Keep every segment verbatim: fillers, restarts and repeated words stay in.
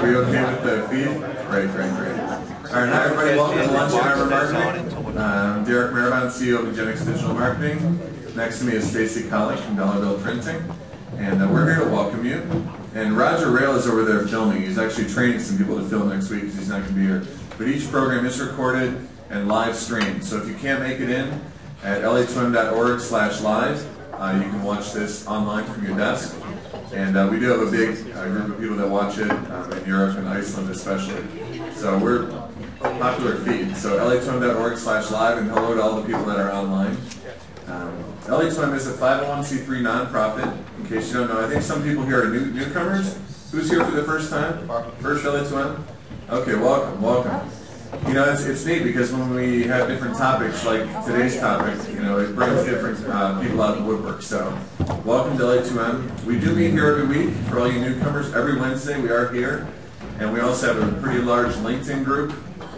we okay with the feed? Great, great, great. All right, hi everybody, welcome to lunch at Ann Arbor Marketing. Uh, I'm Derek Marabon, C E O of Ingenix Digital Marketing. Next to me is Stacy College from Dollar Bill Printing. And uh, we're here to welcome you. And Roger Rail is over there filming. He's actually training some people to film next week because he's not going to be here. But each program is recorded and live streamed. So if you can't make it in, at L A two M dot org slash live, uh, you can watch this online from your desk. And uh, we do have a big uh, group of people that watch it um, in Europe and Iceland especially. So we're a popular feed. So L A two M dot org slash live, and hello to all the people that are online. Um, L A two M is a five oh one c three nonprofit. In case you don't know, I think some people here are new, newcomers. Who's here for the first time? First L A two M? Okay, welcome, welcome. You know, it's, it's neat because when we have different topics, like today's topic, you know, it brings different uh, people out of the woodwork. So, welcome to L A two M. We do meet here every week for all you newcomers. Every Wednesday we are here. And we also have a pretty large LinkedIn group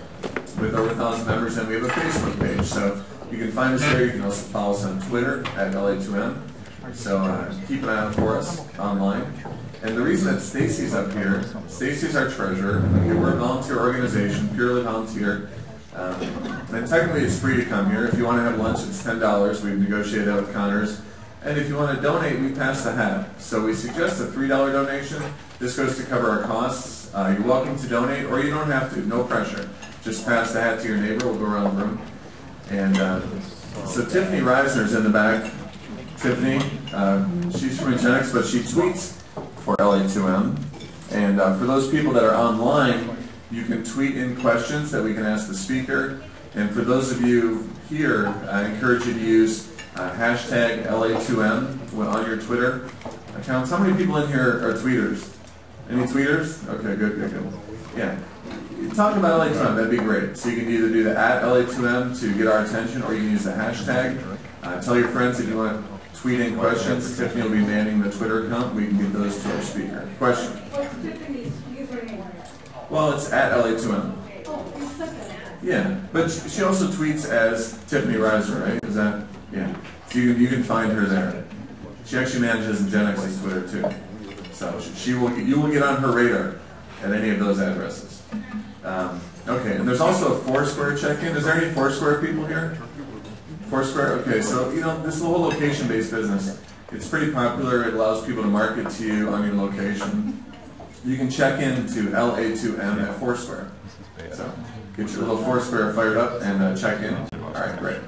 with over one thousand members, and we have a Facebook page. So, you can find us there. You can also follow us on Twitter at L A two M. So, uh, keep an eye out for us online. And the reason that Stacy's up here, Stacy's our treasurer. Okay, we're a volunteer organization, purely volunteer. Um, and technically it's free to come here. If you want to have lunch, it's ten dollars. We've negotiated that with Connors. And if you want to donate, we pass the hat. So we suggest a three dollar donation. This goes to cover our costs. Uh, you're welcome to donate, or you don't have to. No pressure. Just pass the hat to your neighbor. We'll go around the room. And uh, so Tiffany Reisner's in the back. Tiffany, uh, she's from Ingenix, but she tweets for L A two M. And uh, for those people that are online, you can tweet in questions that we can ask the speaker. And for those of you here, I encourage you to use uh, hashtag L A two M on your Twitter accounts. How many people in here are tweeters? Any tweeters? Okay, good, good, good. Yeah. Talk about L A two M, that'd be great. So you can either do the at L A two M to get our attention, or you can use the hashtag. Uh, tell your friends if you want to tweet in questions. Tiffany will be manning the Twitter account. We can get those to our speaker. Question? What's Tiffany's username? Well, it's at L A two M. Oh, it's such an ad. Yeah, but she also tweets as Tiffany Reiser, right? Is that, yeah. So you, you can find her there. She actually manages Ingenix's Twitter too. So she will, you will get on her radar at any of those addresses. Um, okay, and there's also a Foursquare check-in. Is there any Foursquare people here? Foursquare? Okay, so, you know, this is a whole location-based business. It's pretty popular. It allows people to market to you on your location. You can check in to L A two M at Foursquare. So, get your little Foursquare fired up and uh, check in. All right, great.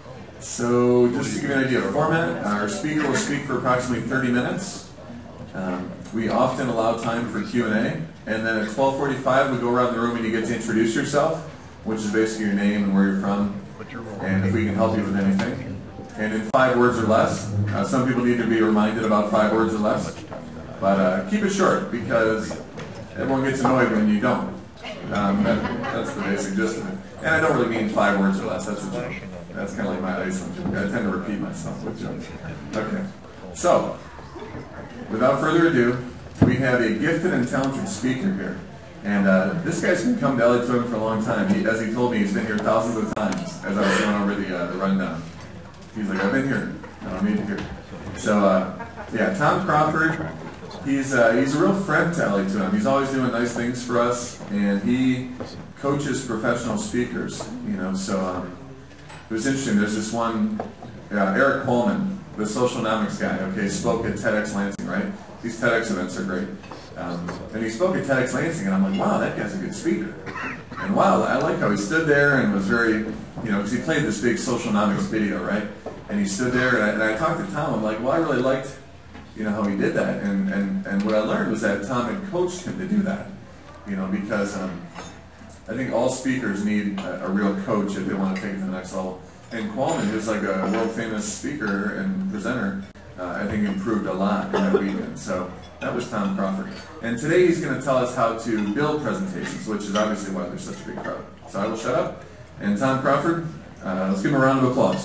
So, just to give you an idea of format, our speaker will speak for approximately thirty minutes. Um, we often allow time for Q and A. And then at twelve forty-five, we go around the room and you get to introduce yourself, which is basically your name and where you're from, and if we can help you with anything. And in five words or less. Uh, some people need to be reminded about five words or less. But uh, keep it short, because everyone gets annoyed when you don't. Um, that, that's the basic gist of it. And I don't really mean five words or less. That's a joke. That's kind of like my Iceland joke. I tend to repeat myself with jokes. Okay. So, without further ado, we have a gifted and talented speaker here. And uh, this guy's been coming to L A two M for a long time. He, as he told me, he's been here thousands of times as I was going over the, uh, the rundown. He's like, I've been here. I don't need to hear. So, uh, yeah, Tom Crawford, he's, uh, he's a real friend to L A two M. He's always doing nice things for us, and he coaches professional speakers, you know. So um, it was interesting. There's this one, uh, Eric Coleman, the socialnomics guy, okay, spoke at TEDx Lansing, right? These TEDx events are great. Um, and he spoke at TEDx Lansing, and I'm like, wow, that guy's a good speaker. And wow, I like how he stood there and was very, you know, because he played this big socialnomics video, right? And he stood there, and I, and I talked to Tom. I'm like, well, I really liked, you know, how he did that. And, and, and what I learned was that Tom had coached him to do that, you know, because um, I think all speakers need a, a real coach if they want to take it to the next level. And Coleman, who's like a world-famous speaker and presenter, uh, I think improved a lot in that weekend. So that was Tom Crawford. And today he's going to tell us how to build presentations, which is obviously why there's such a big crowd. So I will shut up. And Tom Crawford, uh, let's give him a round of applause.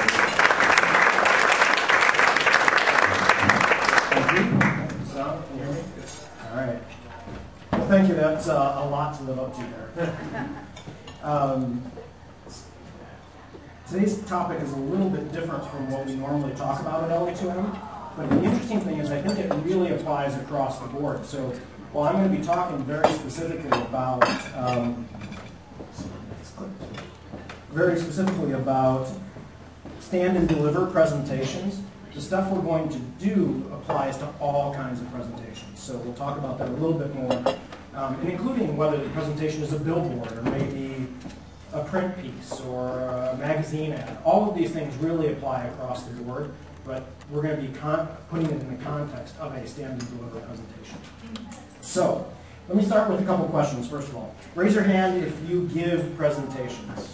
Thank you. So, can you hear me? All right. Well, thank you. That's uh, a lot to live up to there. um, Today's topic is a little bit different from what we normally talk about at L A two M, but the interesting thing is I think it really applies across the board. So Well, I'm going to be talking very specifically about um, very specifically about stand and deliver presentations. The stuff we're going to do applies to all kinds of presentations. So we'll talk about that a little bit more, um, and including whether the presentation is a billboard or maybe a print piece or a magazine ad. All of these things really apply across the board, but we're going to be con putting it in the context of a stand and deliver presentation. So let me start with a couple questions, first of all. Raise your hand if you give presentations.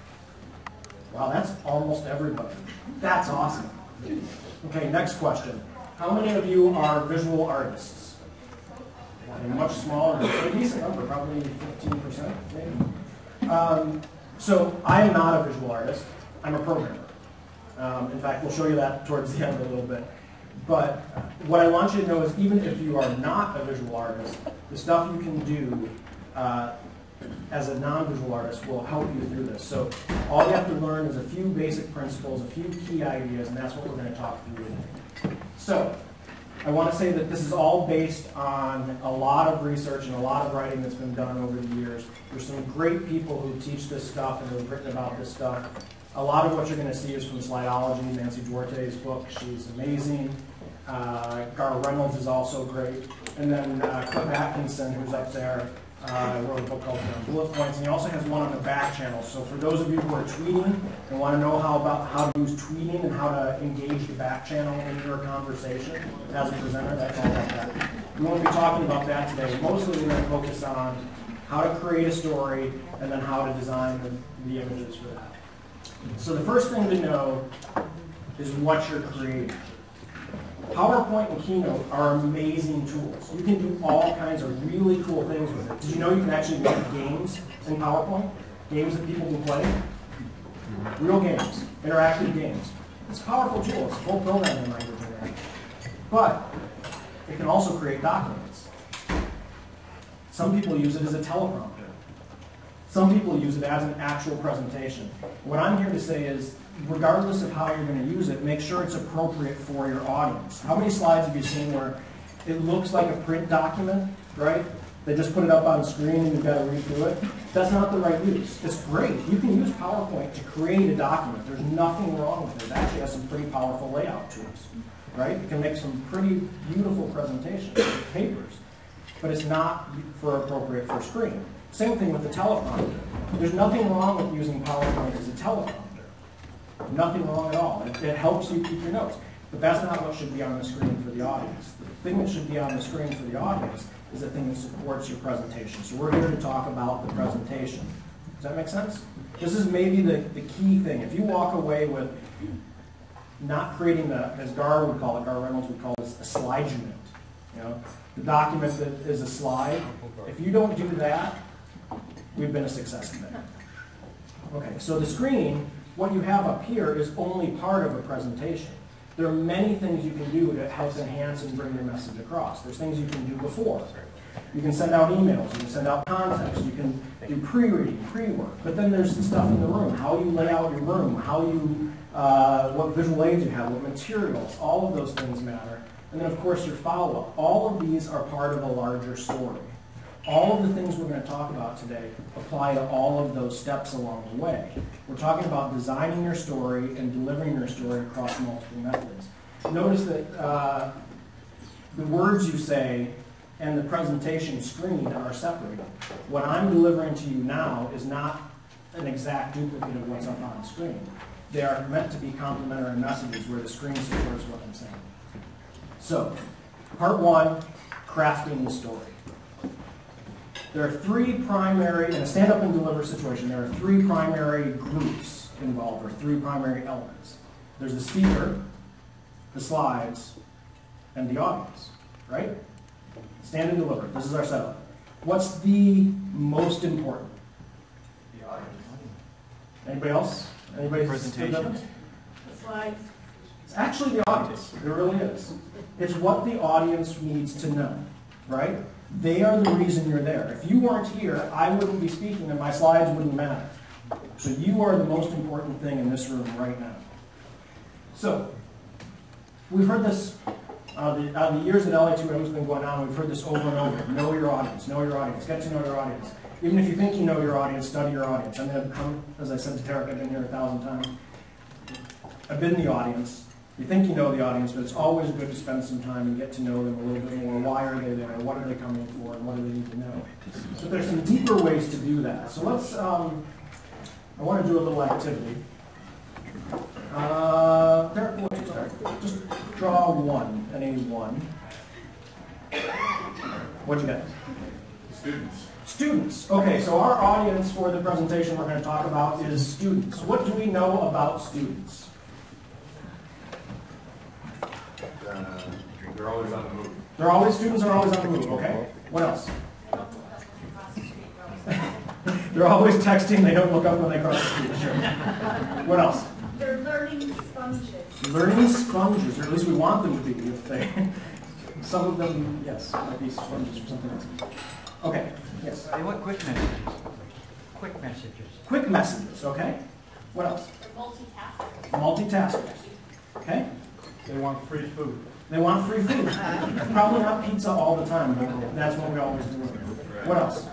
Wow, that's almost everybody. That's awesome. Okay, next question. How many of you are visual artists? A much smaller, a decent number, probably fifteen percent maybe. Um, so I am not a visual artist. I'm a programmer. Um, in fact, we'll show you that towards the end a little bit. But what I want you to know is even if you are not a visual artist, the stuff you can do uh, as a non-visual artist will help you through this. So all you have to learn is a few basic principles, a few key ideas, and that's what we're going to talk through today. So I want to say that this is all based on a lot of research and a lot of writing that's been done over the years. There's some great people who teach this stuff and who have written about this stuff. A lot of what you're going to see is from Slideology, Nancy Duarte's book. She's amazing. Uh, Gar Reynolds is also great. And then uh, Cliff Atkinson, who's up there, uh, wrote a book called Bullet Points. And he also has one on the back channel. So for those of you who are tweeting and want to know how about how to use tweeting and how to engage the back channel in your conversation as a presenter, that's all about that. We won't be talking about that today. Mostly we're going to focus on how to create a story and then how to design the, the images for that. So the first thing to know is what you're creating. PowerPoint and Keynote are amazing tools. You can do all kinds of really cool things with it. Did you know you can actually make games in PowerPoint? Games that people can play? Real games, interactive games. It's a powerful tool. It's a full programming language in there. But it can also create documents. Some people use it as a teleprompter. Some people use it as an actual presentation. What I'm here to say is, regardless of how you're going to use it, make sure it's appropriate for your audience. How many slides have you seen where it looks like a print document, right? They just put it up on the screen and you've got to read through it. That's not the right use. It's great. You can use PowerPoint to create a document. There's nothing wrong with it. It actually has some pretty powerful layout tools, right? You can make some pretty beautiful presentations with papers, but it's not for appropriate for screen. Same thing with the teleprompter. There's nothing wrong with using PowerPoint as a teleprompter. Nothing wrong at all. It, it helps you keep your notes. But that's not what should be on the screen for the audience. The thing that should be on the screen for the audience is the thing that supports your presentation. So we're here to talk about the presentation. Does that make sense? This is maybe the, the key thing. If you walk away with not creating the, as Gar would call it, Gar Reynolds would call this a slide unit. You know, the document that is a slide. If you don't do that, we've been a success in that. Okay, so the screen, what you have up here is only part of a presentation. There are many things you can do to help enhance and bring your message across. There's things you can do before. You can send out emails, you can send out context, you can do pre-reading, pre-work. But then there's the stuff in the room, how you lay out your room, how you, uh, what visual aids you have, what materials, all of those things matter. And then of course your follow-up. All of these are part of a larger story. All of the things we're going to talk about today apply to all of those steps along the way. We're talking about designing your story and delivering your story across multiple methods. Notice that uh, the words you say and the presentation screen are separated. What I'm delivering to you now is not an exact duplicate of what's up on the screen. They are meant to be complementary messages where the screen supports what I'm saying. So, part one, crafting the story. There are three primary, in a stand-up and deliver situation, there are three primary groups involved, or three primary elements. There's the speaker, the slides, and the audience, right? Stand and deliver. This is our setup. What's the most important? The audience. Anybody else? Anybody? Presentation. The slides. It's actually the audience. It really is. It's what the audience needs to know, right? They are the reason you're there. If you weren't here, I wouldn't be speaking and my slides wouldn't matter. So you are the most important thing in this room right now. So, we've heard this Uh, the, uh, the years that L A two M has been going on, we've heard this over and over. Know your audience, know your audience, get to know your audience. Even if you think you know your audience, study your audience. I mean, I've come, as I said to Tarek, I've been here a thousand times. I've been in the audience. You think you know the audience, but it's always good to spend some time and get to know them a little bit more. Why are they there? What are they coming for? And what do they need to know? So there's some deeper ways to do that. So let's, um, I want to do a little activity. Uh, there, what's sorry, just draw one, an A one. What'd you get? Students. Students. Okay, so our audience for the presentation we're going to talk about is students. What do we know about students? Uh, they're always on the move. They're always, students are always on the move, okay? What else? They're always texting, they don't look up when they cross the street, sure. What else? They're learning sponges. Learning sponges, or at least we want them to be, if they, some of them, yes, might be sponges or something else. Okay, yes. They want quick messages. Quick messages. Quick messages, okay? What else? Multitaskers. Multitaskers, okay? They want free food. They want free food. Probably not pizza all the time, but that's what we always do. What else?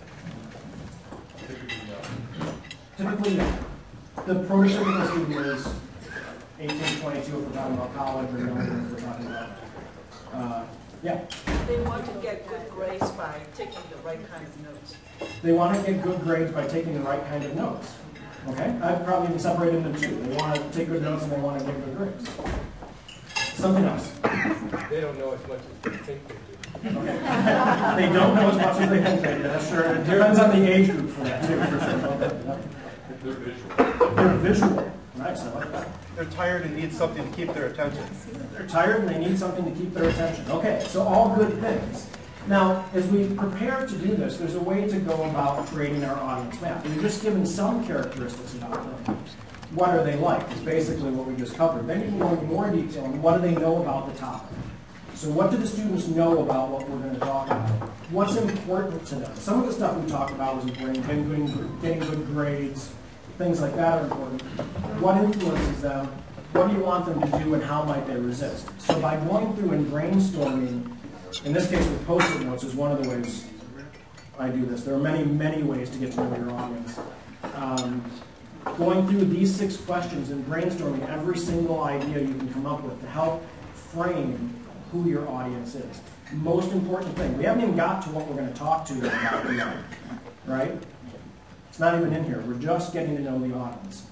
Typically, no. The prototypical student is eighteen, twenty-two if we're talking about college, or younger if we're talking about, uh, yeah. They want to get good grades by taking the right kind of notes. They want to get good grades by taking the right kind of notes. Okay? I'd probably even separate them into two. They want to take good notes and they want to get good grades. Something else. They don't know as much as they think they do. Okay. They don't know as much as they think they do. That's sure. It depends on the age group for that too, for sure. They're visual. They're visual. Nice, I like that. They're tired and need something to keep their attention. They're tired and they need something to keep their attention. Okay, so all good things. Now, as we prepare to do this, there's a way to go about creating our audience map. We've just given some characteristics about them. What are they like is basically what we just covered. Then you can go into more detail on what do they know about the topic. So what do the students know about what we're going to talk about? What's important to them? Some of the stuff we talked about was getting good, getting good grades, things like that are important. What influences them? What do you want them to do and how might they resist? So by going through and brainstorming, in this case with post-it notes is one of the ways I do this. There are many, many ways to get to know your audience. Um, going through these six questions and brainstorming every single idea you can come up with to help frame who your audience is. Most important thing. We haven't even got to what we're going to talk to them about yet, right? It's not even in here. We're just getting to know the audience.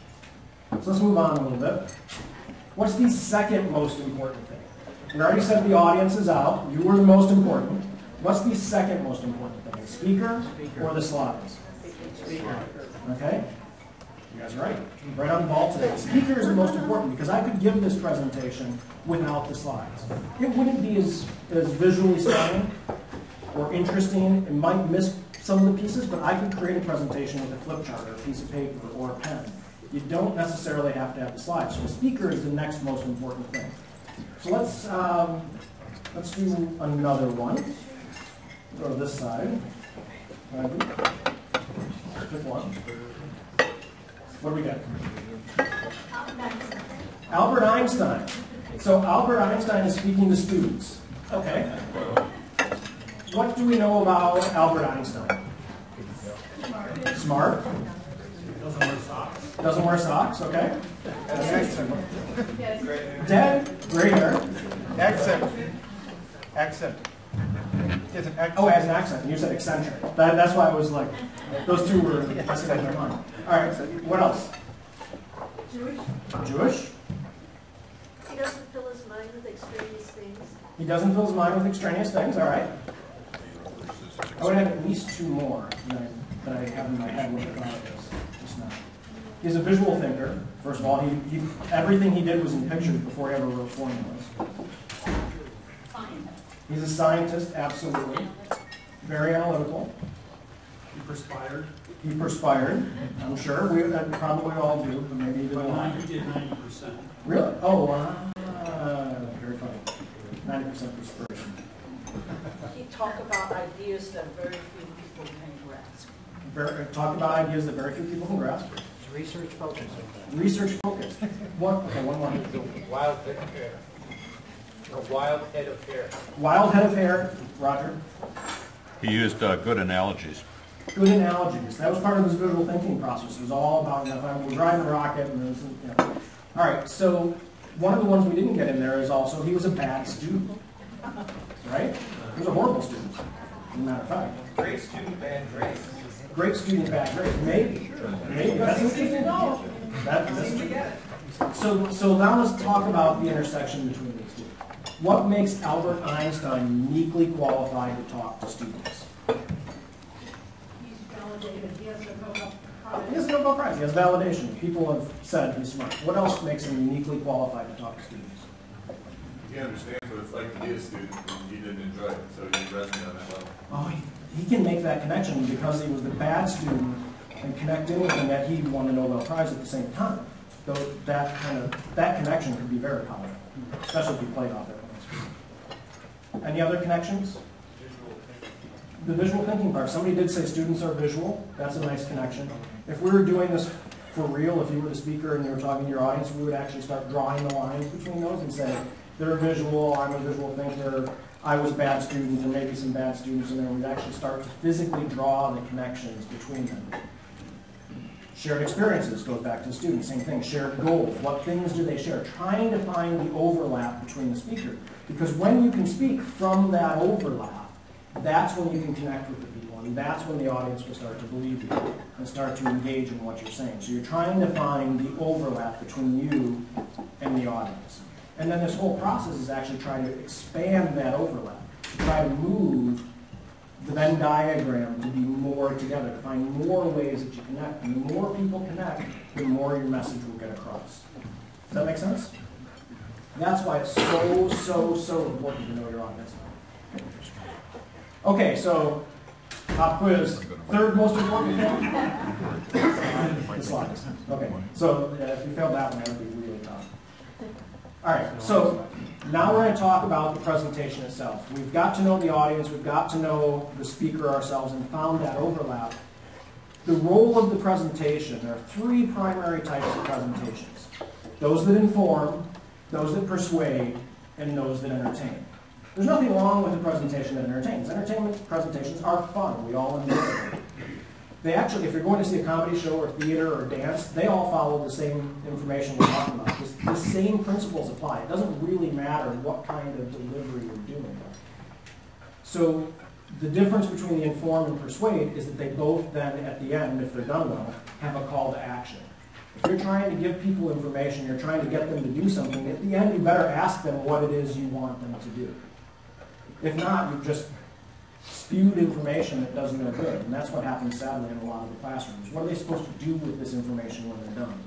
So let's move on a little bit. What's the second most important thing? We already said the audience is out. You were the most important. What's the second most important thing? The speaker, speaker. Or the slides? Speaker. Okay? You guys are right. Right on the ball today. Speaker is the most important because I could give this presentation without the slides. It wouldn't be as, as visually stunning or interesting. It might miss some of the pieces, but I could create a presentation with a flip chart or a piece of paper or a pen. You don't necessarily have to have the slides. So the speaker is the next most important thing. So let's, um, let's do another one. Go to this side. Let's pick one. What do we got? Albert Einstein. So Albert Einstein is speaking to students. Okay. What do we know about Albert Einstein? Smart. Smart. Doesn't wear socks. Doesn't wear socks, okay. Dead, gray hair. Accent. Accent. He has an accent. Oh, as an accent. You said eccentric. That, that's why I was like, those two were messing in my mind. All right, so what else? Jewish. Jewish. He doesn't fill his mind with extraneous things. He doesn't fill his mind with extraneous things, all right. I would have at least two more that I, that I have in my head when I thought of this. Just now. He's a visual thinker. First of all, he, he everything he did was in pictures before he ever wrote formulas. He's a scientist, absolutely. Very analytical. He perspired. He perspired, I'm sure. We uh, probably all do, but maybe he didn't. Well, he did ninety percent. Really? Oh, uh, very funny. ninety percent perspiration. He talked about ideas that very few people can grasp. Very, talk about ideas that very few people can grasp. It's research focused. Research focused. One, okay, one more. Wild thick hair. A wild head of hair. Wild head of hair, Roger. He used uh, good analogies. Good analogies. That was part of his visual thinking process. It was all about, you know, if I'm driving a rocket and there's, you know. All right, so one of the ones we didn't get in there is also he was a bad student. Right? He was a horrible student, as a matter of fact. Great student, bad grades. Great student, bad grades. Maybe. Maybe. That's interesting to know. That, that's so, so now let's talk about the intersection between these two. What makes Albert Einstein uniquely qualified to talk to students? He's validated, he has a Nobel Prize. He has a Nobel Prize. He has validation. People have said he's smart. What else makes him uniquely qualified to talk to students? He understands what it's like to be a student, and he didn't enjoy it, so he rested on that level. Oh, he, he can make that connection because he was the bad student and connect in with him that he won the Nobel Prize at the same time. So that kind of that connection could be very powerful, especially if you played off it. Any other connections? The visual thinking part. Somebody did say students are visual. That's a nice connection. If we were doing this for real, if you were the speaker and you were talking to your audience, we would actually start drawing the lines between those and say, they're visual, I'm a visual thinker, I was a bad student, and maybe some bad students in there. We'd actually start to physically draw the connections between them. Shared experiences goes back to the students, same thing. Shared goals, what things do they share? Trying to find the overlap between the speaker. Because when you can speak from that overlap, that's when you can connect with the people, and that's when the audience will start to believe you and start to engage in what you're saying. So you're trying to find the overlap between you and the audience. And then this whole process is actually trying to expand that overlap, to try to move the Venn diagram to be more together, to find more ways that you connect. And the more people connect, the more your message will get across. Does that make sense? That's why it's so, so, so important to know your audience. Okay, so pop quiz. Third most important thing? The slides. Okay, so uh, if you failed that one, that would be really tough. All right, so now we're going to talk about the presentation itself. We've got to know the audience, we've got to know the speaker ourselves, and found that overlap. The role of the presentation, there are three primary types of presentations. Those that inform, those that persuade, and those that entertain. There's nothing wrong with a presentation that entertains. Entertainment presentations are fun. We all enjoy them. They actually, if you're going to see a comedy show or theater or dance, they all follow the same information we're talking about. This, the same principles apply. It doesn't really matter what kind of delivery you're doing. So the difference between the inform and persuade is that they both then, at the end, if they're done well, have a call to action. If you're trying to give people information, you're trying to get them to do something, at the end you better ask them what it is you want them to do. If not, you've just spewed information that does no good. And that's what happens sadly in a lot of the classrooms. What are they supposed to do with this information when they're done?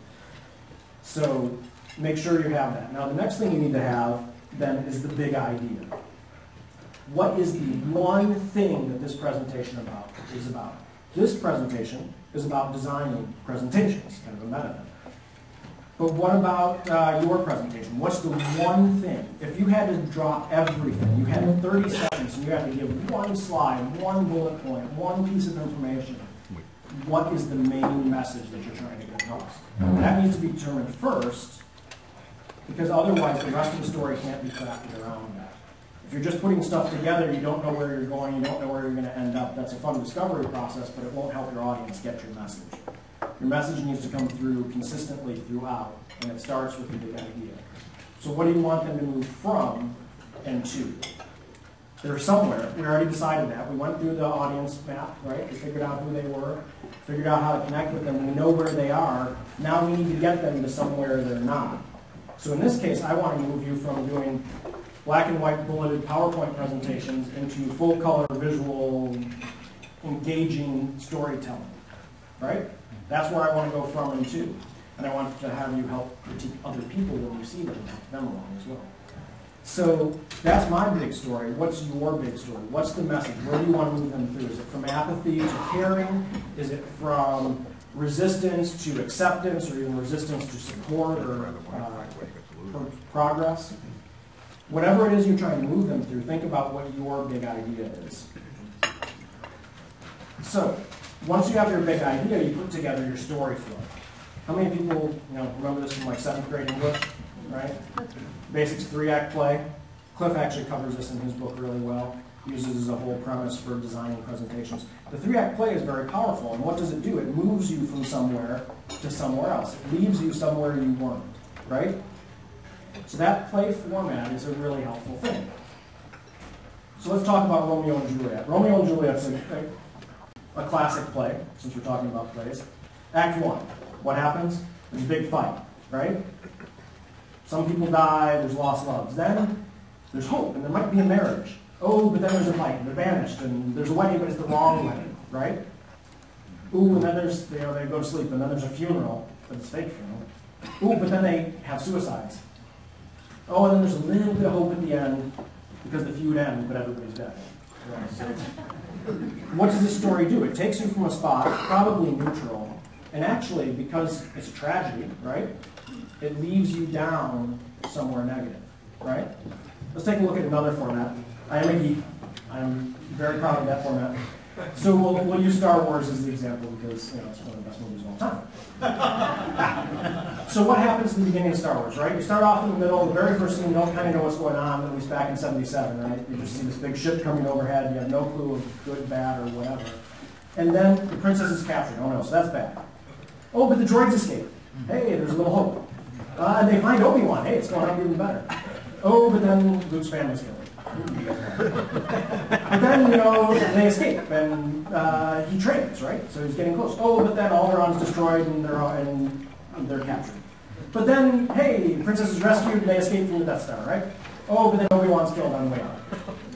So make sure you have that. Now the next thing you need to have then is the big idea. What is the one thing that this presentation about is about? This presentation is about designing presentations, kind of a meta. But what about uh, your presentation? What's the one thing? If you had to drop everything, you had thirty seconds and you had to give one slide, one bullet point, one piece of information, what is the main message that you're trying to get across? That needs to be determined first, because otherwise the rest of the story can't be crafted around that. If you're just putting stuff together, you don't know where you're going, you don't know where you're going to end up. That's a fun discovery process, but it won't help your audience get your message. Your message needs to come through consistently throughout, and it starts with the big idea. So what do you want them to move from and to? They're somewhere. We already decided that. We went through the audience map, right? We figured out who they were, figured out how to connect with them. We know where they are. Now we need to get them to somewhere they're not. So in this case, I want to move you from doing black and white bulleted PowerPoint presentations into full color, visual, engaging storytelling, right? That's where I want to go from and to. And I want to have you help critique other people when you see them, help them along as well. So that's my big story. What's your big story? What's the message? Where do you want to move them through? Is it from apathy to caring? Is it from resistance to acceptance, or even resistance to support or uh, progress? Whatever it is you're trying to move them through, think about what your big idea is. So, once you have your big idea, you put together your story flow. How many people, you know, remember this from like seventh grade English, right? Basics three-act play. Cliff actually covers this in his book really well, uses as a whole premise for designing presentations. The three-act play is very powerful, and what does it do? It moves you from somewhere to somewhere else. It leaves you somewhere you weren't, right? So that play format is a really helpful thing. So let's talk about Romeo and Juliet. Romeo and Juliet is a, a, a classic play, since we're talking about plays. Act one, what happens? There's a big fight, right? Some people die, there's lost loves. Then there's hope, and there might be a marriage. Oh, but then there's a fight, and they're banished, and there's a wedding, but it's the wrong wedding, right? Ooh, and then there's, you know, they go to sleep, and then there's a funeral, but it's a fake funeral. Ooh, but then they have suicides. Oh, and then there's a little bit of hope at the end, because the feud ends, but everybody's dead. Right, so what does this story do? It takes you from a spot, probably neutral, and actually, because it's a tragedy, right, it leaves you down somewhere negative, right? Let's take a look at another format. I am a geek. I'm very proud of that format. So we'll, we'll use Star Wars as the example because, you know, it's one of the best movies of all time. So what happens at the beginning of Star Wars, right? You start off in the middle, the very first scene, you don't kind of know what's going on, at least back in seventy-seven, right? You just see this big ship coming overhead, you have no clue of good, bad, or whatever. And then the princess is captured. Oh no, so that's bad. Oh, but the droids escape. Hey, there's a little hope. Uh, and they find Obi-Wan. Hey, it's going on even better. Oh, but then Luke's family's killed. But then, you know, they escape, and uh, he trains, right? So he's getting close. Oh, but then Alderon's destroyed, and they're, and they're captured. But then, hey, the princess is rescued, and they escape from the Death Star, right? Oh, but then Obi-Wan's killed on the way out.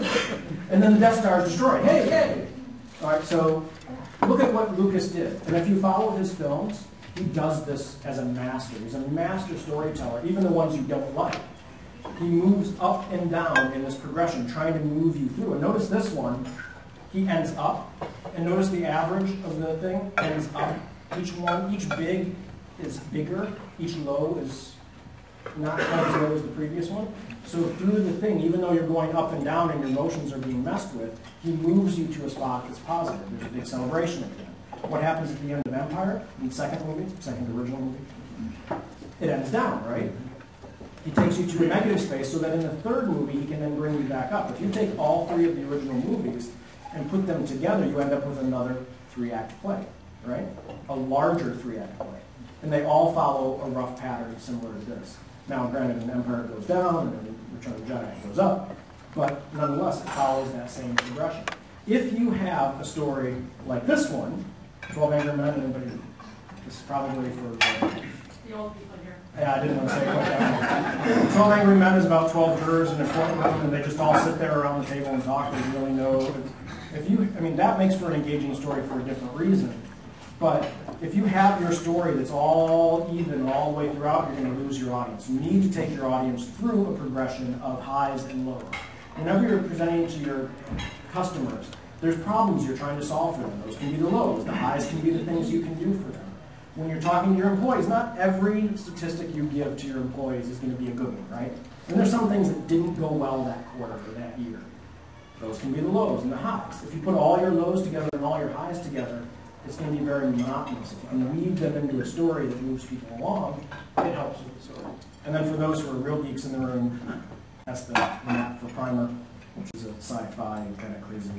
And then the Death Star is destroyed. Hey, hey! All right, so look at what Lucas did. And if you follow his films, he does this as a master. He's a master storyteller, even the ones you don't like. He moves up and down in this progression, trying to move you through. And notice this one, he ends up. And notice the average of the thing ends up. Each one, each big is bigger. Each low is not quite as low as the previous one. So through the thing, even though you're going up and down and your motions are being messed with, he moves you to a spot that's positive. There's a big celebration at the end. What happens at the end of Empire, in the second movie, second original movie? It ends down, right? He takes you to a negative space so that in the third movie he can then bring you back up. If you take all three of the original movies and put them together, you end up with another three-act play, right? A larger three-act play. And they all follow a rough pattern similar to this. Now, granted, in Empire it goes down, and in Return of the Jedi it goes up, but nonetheless, it follows that same progression. If you have a story like this one, twelve Angry Men, anybody, this is probably for the, The old people here. yeah, I didn't want to say it like that. twelve Angry Men is about twelve jurors in a courtroom, and they just all sit there around the table and talk. There's really no, if you, I mean, that makes for an engaging story for a different reason. But if you have your story that's all even all the way throughout, you're going to lose your audience. You need to take your audience through a progression of highs and lows. Whenever you're presenting to your customers, there's problems you're trying to solve for them. Those can be the lows. The highs can be the things you can do for them. When you're talking to your employees, not every statistic you give to your employees is going to be a good one, right? And there's some things that didn't go well that quarter or that year. Those can be the lows and the highs. If you put all your lows together and all your highs together, it's going to be very monotonous. If you can weave them into a story that moves people along, it helps with the story. And then for those who are real geeks in the room, that's the map for Primer, which is a sci-fi kind of crazy.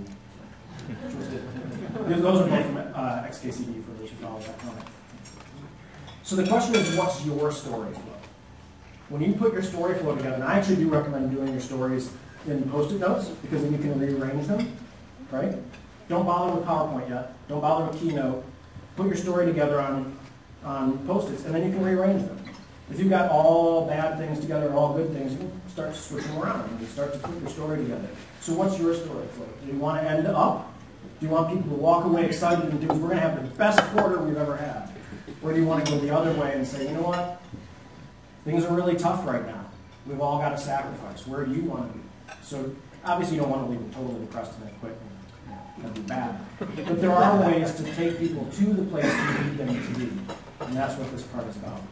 Those are both from uh, X K C D for those who follow that comic. So the question is, what's your story flow? When you put your story flow together, and I actually do recommend doing your stories in Post-it notes, because then you can rearrange them, right? Don't bother with PowerPoint yet. Don't bother with Keynote. Put your story together on, on Post-its, and then you can rearrange them. If you've got all bad things together and all good things, you can start switching them around, and you start to put your story together. So what's your story flow? Do you want to end up? Do you want people to walk away excited and do, we're going to have the best quarter we've ever had? Or do you want to go the other way and say, you know what? Things are really tough right now. We've all got to sacrifice. Where do you want to be? So obviously you don't want to leave them totally depressed and then quit. That'd be bad. But there are ways to take people to the place you need them to be. And that's what this part is about.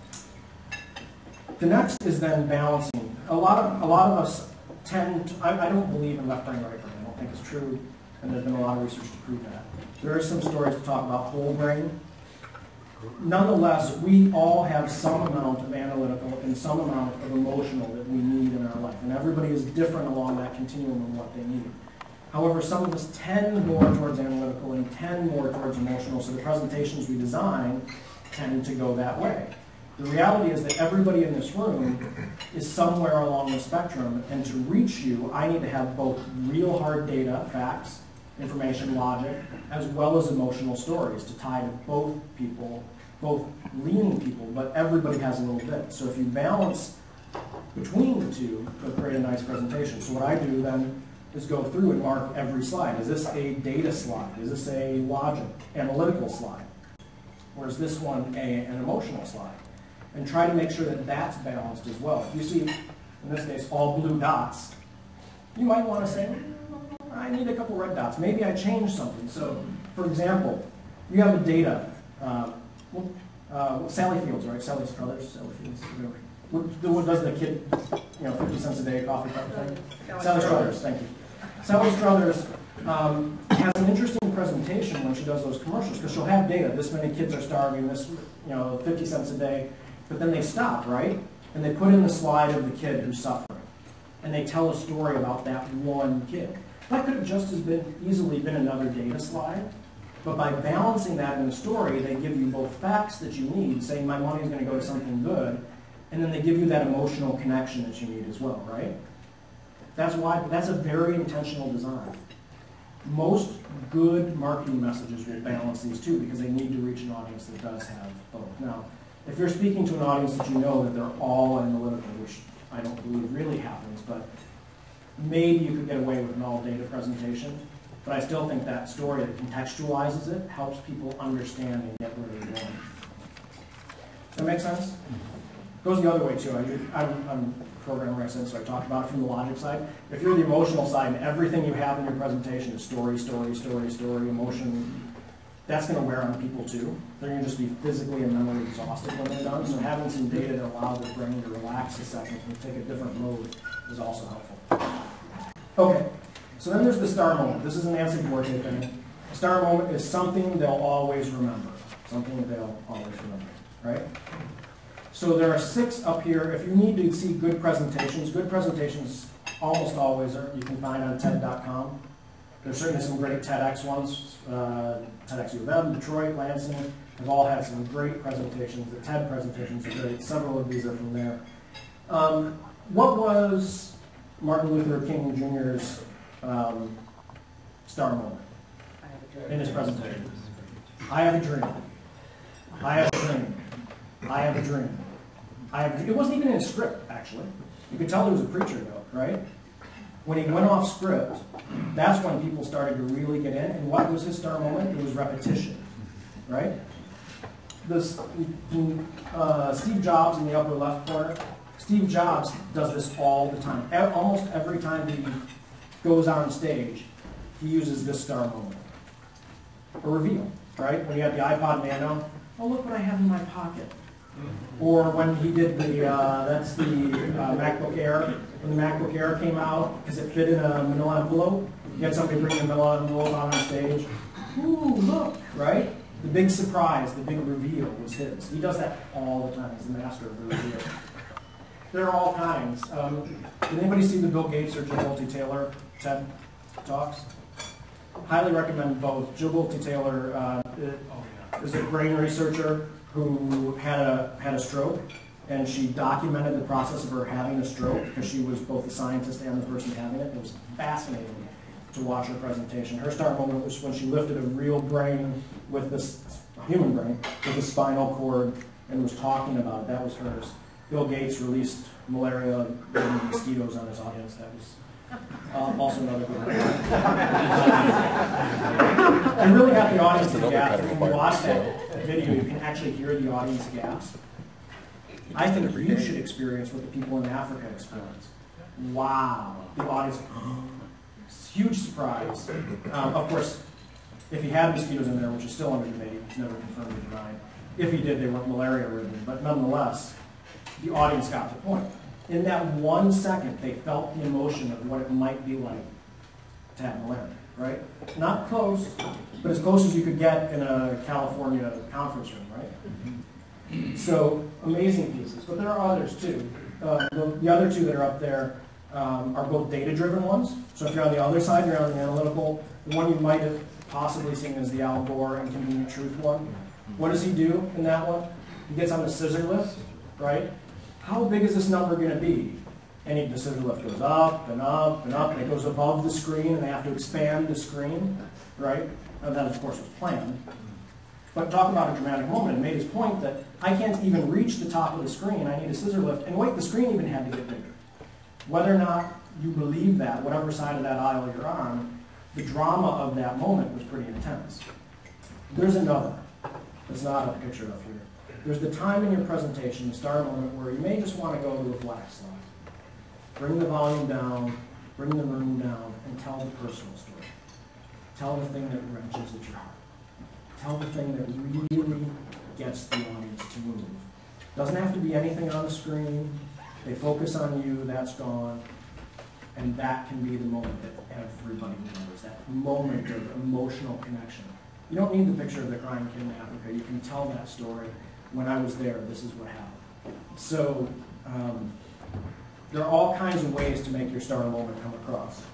The next is then balancing. A lot of, a lot of us tend to, I, I don't believe in left brain, right brain. I don't think it's true. And there's been a lot of research to prove that. There are some stories to talk about whole brain, nonetheless, we all have some amount of analytical and some amount of emotional that we need in our life. And everybody is different along that continuum of what they need. However, some of us tend more towards analytical and tend more towards emotional, so the presentations we design tend to go that way. The reality is that everybody in this room is somewhere along the spectrum, and to reach you, I need to have both real hard data, facts, information, logic, as well as emotional stories to tie to both people, both leaning people, but everybody has a little bit. So if you balance between the two, you'll create a nice presentation. So what I do then is go through and mark every slide. Is this a data slide? Is this a logic, analytical slide? Or is this one a, an emotional slide? And try to make sure that that's balanced as well. If you see, in this case, all blue dots, you might want to say, mm, I need a couple red dots. Maybe I changed something. So, for example, you have a data, uh, well, uh, Sally Fields, right? Sally Struthers, Sally Fields, whatever. What, what does the kid, you know, fifty cents a day coffee cup thing? Sally Struthers, thank you. Sally Struthers um, has an interesting presentation when she does those commercials, because she'll have data. This many kids are starving, this, you know, fifty cents a day. But then they stop, right? And they put in the slide of the kid who's suffering. And they tell a story about that one kid. That could have just as been, easily been another data slide. But by balancing that in the story, they give you both facts that you need, saying my money is going to go to something good, and then they give you that emotional connection that you need as well, right? That's why, that's a very intentional design. Most good marketing messages will balance these two because they need to reach an audience that does have both. Now, if you're speaking to an audience that you know that they're all analytical, which I don't believe really happens, but maybe you could get away with an all-data presentation, but I still think that story that contextualizes it helps people understand and get where they're going. Does that make sense? Goes the other way too. I, I'm, I'm a programmer, I said, so I talked about it from the logic side. If you're the emotional side and everything you have in your presentation is story, story, story, story, emotion, that's going to wear on people too. They're going to just be physically and mentally exhausted when they're done. So having some data to allow their brain to relax a second and take a different mode is also helpful. Okay, so then there's the star moment. This is an Nancy Duarte thing. A star moment is something they'll always remember. Something they'll always remember, right? So there are six up here. If you need to see good presentations, good presentations almost always are, you can find on TED dot com. There's certainly some great TEDx ones. Uh, TEDx U of M, Detroit, Lansing have all had some great presentations. The TED presentations are great. Several of these are from there. Um, what was Martin Luther King Junior's um, star moment in his presentation? I have a dream. I have a dream. I have a dream. I have a dream. It wasn't even in his script, actually. You could tell he was a preacher, though, right? When he went off script, that's when people started to really get in. And what was his star moment? It was repetition, right? This, uh, Steve Jobs in the upper left corner, Steve Jobs does this all the time. Almost every time he goes on stage, he uses this star moment. A reveal, right? When you have the iPod Nano, oh, look what I have in my pocket. Or when he did the, uh, that's the uh, MacBook Air. When the MacBook Air came out, because it fit in a manila envelope, you had somebody bring a manila envelope on stage. Ooh, look, right? The big surprise, the big reveal was his. He does that all the time. He's the master of the reveal. There are all kinds. Um, did anybody see the Bill Gates or Jill Bolte Taylor TED Talks? Highly recommend both. Jill Bolte Taylor uh, is a brain researcher who had a had a stroke, and she documented the process of her having a stroke because she was both the scientist and the person having it. It was fascinating to watch her presentation. Her star moment was when she lifted a real brain with this human brain with a spinal cord and was talking about it. That was hers. Bill Gates released malaria and mosquitoes on his audience. That was uh, also another good one. And really got the audience to gasp. When you watch that video, you can actually hear the audience gasp. I think you should experience what the people in Africa experience. Wow. The audience, huge surprise. Um, of course, if he had mosquitoes in there, which is still under debate, it's never confirmed or denied. If he did, they weren't malaria-ridden. But nonetheless, the audience got the point. In that one second, they felt the emotion of what it might be like to have malaria. right? Not close, but as close as you could get in a California conference room, right? So amazing pieces, but there are others too. Uh, the, the other two that are up there um, are both data-driven ones. So if you're on the other side, you're on the analytical. The one you might have possibly seen is the Al Gore and Convenient Truth one. What does he do in that one? He gets on the scissor lift, right? How big is this number going to be? And the scissor lift goes up and up and up, and it goes above the screen, and they have to expand the screen, right? And that, of course, was planned. But talk about a dramatic moment. It made his point that I can't even reach the top of the screen. I need a scissor lift. And wait, the screen even had to get bigger. Whether or not you believe that, whatever side of that aisle you're on, the drama of that moment was pretty intense. There's another that's not a picture up here. There's the time in your presentation, the star moment, where you may just want to go to a black slide. Bring the volume down, bring the room down, and tell the personal story. Tell the thing that wrenches at your heart. Tell the thing that really gets the audience to move. Doesn't have to be anything on the screen. They focus on you, that's gone. And that can be the moment that everybody knows, that moment of emotional connection. You don't need the picture of the crying kid in Africa. You can tell that story. When I was there, this is what happened. So um, there are all kinds of ways to make your star moment come across.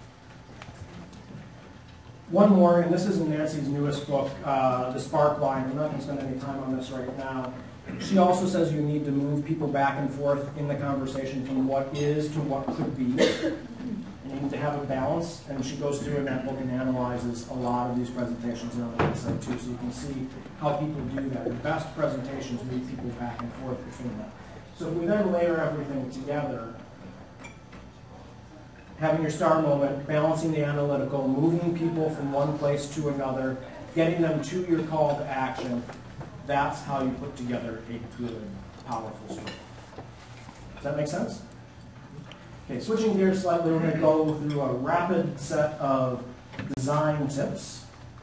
One more, and this is in Nancy's newest book, uh, The Spark Line. I'm not going to spend any time on this right now. She also says you need to move people back and forth in the conversation from what is to what could be. And you need to have a balance, and she goes through in that book and analyzes a lot of these presentations on the website too, so you can see how people do that. The best presentations move people back and forth between that. So if we then layer everything together, having your star moment, balancing the analytical, moving people from one place to another, getting them to your call to action, that's how you put together a good, powerful story. Does that make sense? Okay, switching gears slightly, we're going to go through a rapid set of design tips.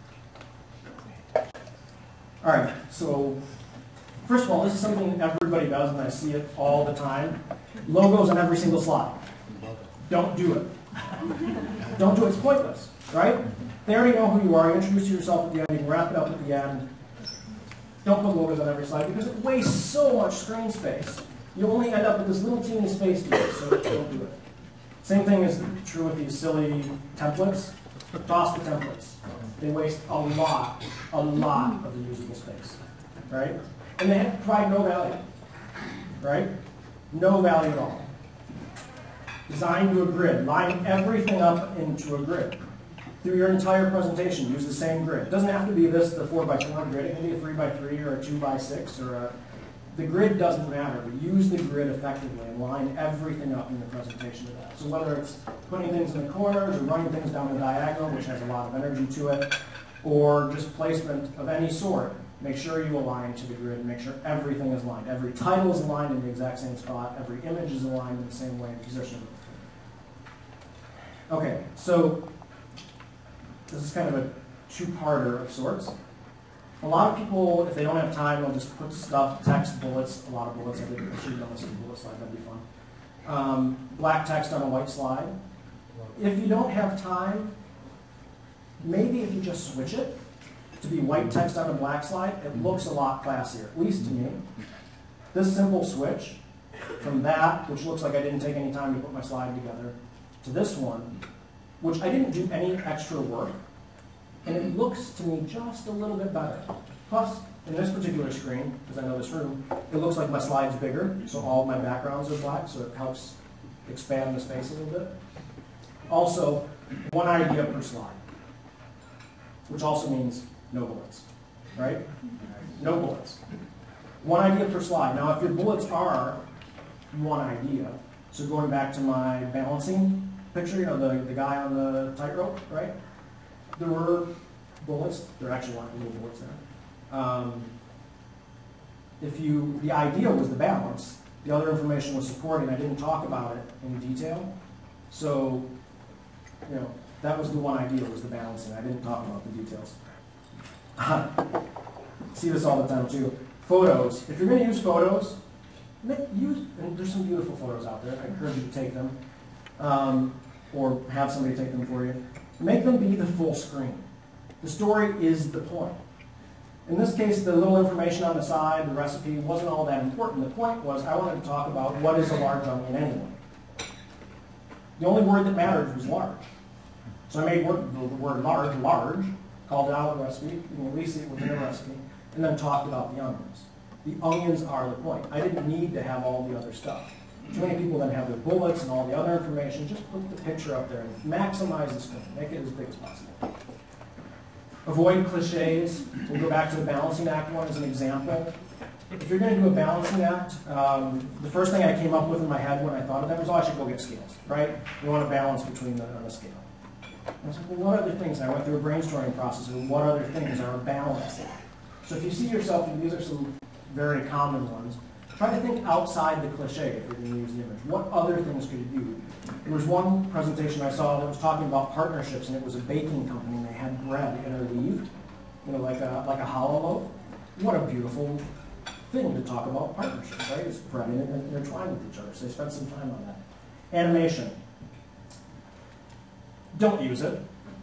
All right, so first of all, this is something everybody does, and I see it all the time. Logos on every single slide. Don't do it. Don't do it. It's pointless, right? They already know who you are. You introduce yourself at the end. You can wrap it up at the end. Don't put logos on every slide because it wastes so much screen space. You only end up with this little teeny space to it, so don't do it. Same thing is true with these silly templates. Toss the templates. They waste a lot, a lot of the usable space, right? And they provide no value, right? No value at all. Design to a grid. Line everything up into a grid. Through your entire presentation, use the same grid. It doesn't have to be this, the four by four grid. It can be a three by three or a two by six or a... The grid doesn't matter. Use the grid effectively and line everything up in the presentation of that. So whether it's putting things in the corners or running things down the diagonal, which has a lot of energy to it, or just placement of any sort, make sure you align to the grid and make sure everything is aligned. Every title is aligned in the exact same spot. Every image is aligned in the same way and position. Okay, so this is kind of a two-parter of sorts. A lot of people, if they don't have time, they'll just put stuff, text, bullets, a lot of bullets. I did I should have done this in a bullet slide, that'd be fun. Um, black text on a white slide. If you don't have time, maybe if you just switch it to be white text on a black slide, it looks a lot classier, at least to me. This simple switch from that, which looks like I didn't take any time to put my slide together, to this one, which I didn't do any extra work, and it looks to me just a little bit better. Plus, in this particular screen, because I know this room, it looks like my slide's bigger, so all of my backgrounds are black, so it helps expand the space a little bit. Also, one idea per slide, which also means no bullets, right? No bullets. One idea per slide. Now, if your bullets are one idea, so going back to my balancing picture, you know, the, the guy on the tightrope, right? There were bullets. There actually weren't little bullets there. Um, if you, the idea was the balance. The other information was supporting. I didn't talk about it in detail. So, you know, that was the one idea, was the balancing. I didn't talk about the details. See this all the time too. Photos. If you're going to use photos, use, and there's some beautiful photos out there. I encourage you to take them, um, or have somebody take them for you. Make them be the full screen. The story is the point. In this case, the little information on the side, the recipe, wasn't all that important. The point was I wanted to talk about what is a large onion anyway. The only word that mattered was large. So I made word, the word large, large, called it out of the recipe, you can at least see it within the recipe, and then talked about the onions. The onions are the point. I didn't need to have all the other stuff. Too many people then have their bullets and all the other information. Just put the picture up there and maximize the screen. Make it as big as possible. Avoid cliches. We'll go back to the balancing act one as an example. If you're going to do a balancing act, um, the first thing I came up with in my head when I thought of them was, oh, I should go get scales, right? You want to balance between the, on the scale. I was like, well, what other things? And I went through a brainstorming process of what other things are balanced. So if you see yourself, and these are some very common ones, try to think outside the cliche if you're going to use the image. What other things could you do? There was one presentation I saw that was talking about partnerships, and it was a baking company, and they had bread interweaved, you know, like a, like a hollow loaf. What a beautiful thing to talk about partnerships, right? It's bread and intertwined with each other, so they spent some time on that. Animation. Don't use it.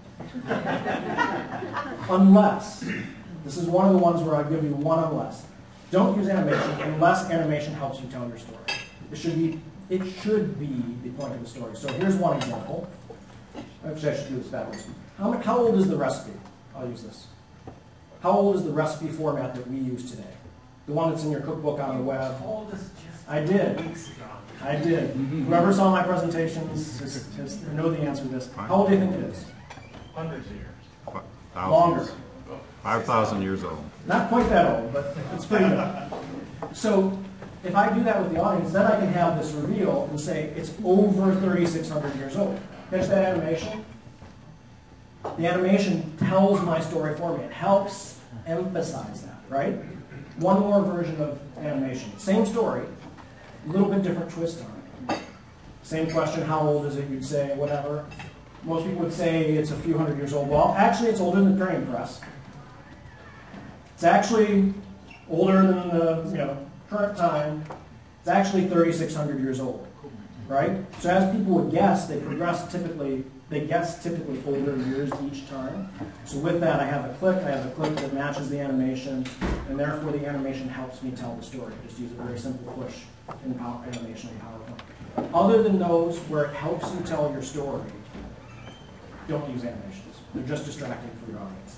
Unless, this is one of the ones where I give you one unless. Don't use animation unless animation helps you tell your story. It should be, it should be the point of the story. So here's one example. Actually, I should do this backwards. How, how old is the recipe? I'll use this. How old is the recipe format that we use today? The one that's in your cookbook on the web. I did. I did. Whoever saw my presentations just, just know the answer to this. How old do you think it is? Hundreds of years. Longer. five thousand years old. Not quite that old, but it's pretty good. So if I do that with the audience, then I can have this reveal and say it's over thirty-six hundred years old. Catch that animation? The animation tells my story for me. It helps emphasize that, right? One more version of animation. Same story, a little bit different twist on it. Same question, how old is it? You'd say, whatever. Most people would say it's a few hundred years old. Well, actually, it's older than the printing press. It's actually older than the you know current time. It's actually thirty-six hundred years old, right? So as people would guess, they progress typically, they guess typically older years each time. So with that, I have a click, I have a click that matches the animation, and therefore the animation helps me tell the story. Just use a very simple push in power, animation in PowerPoint. Other than those where it helps you tell your story, don't use animations. They're just distracting for your audience.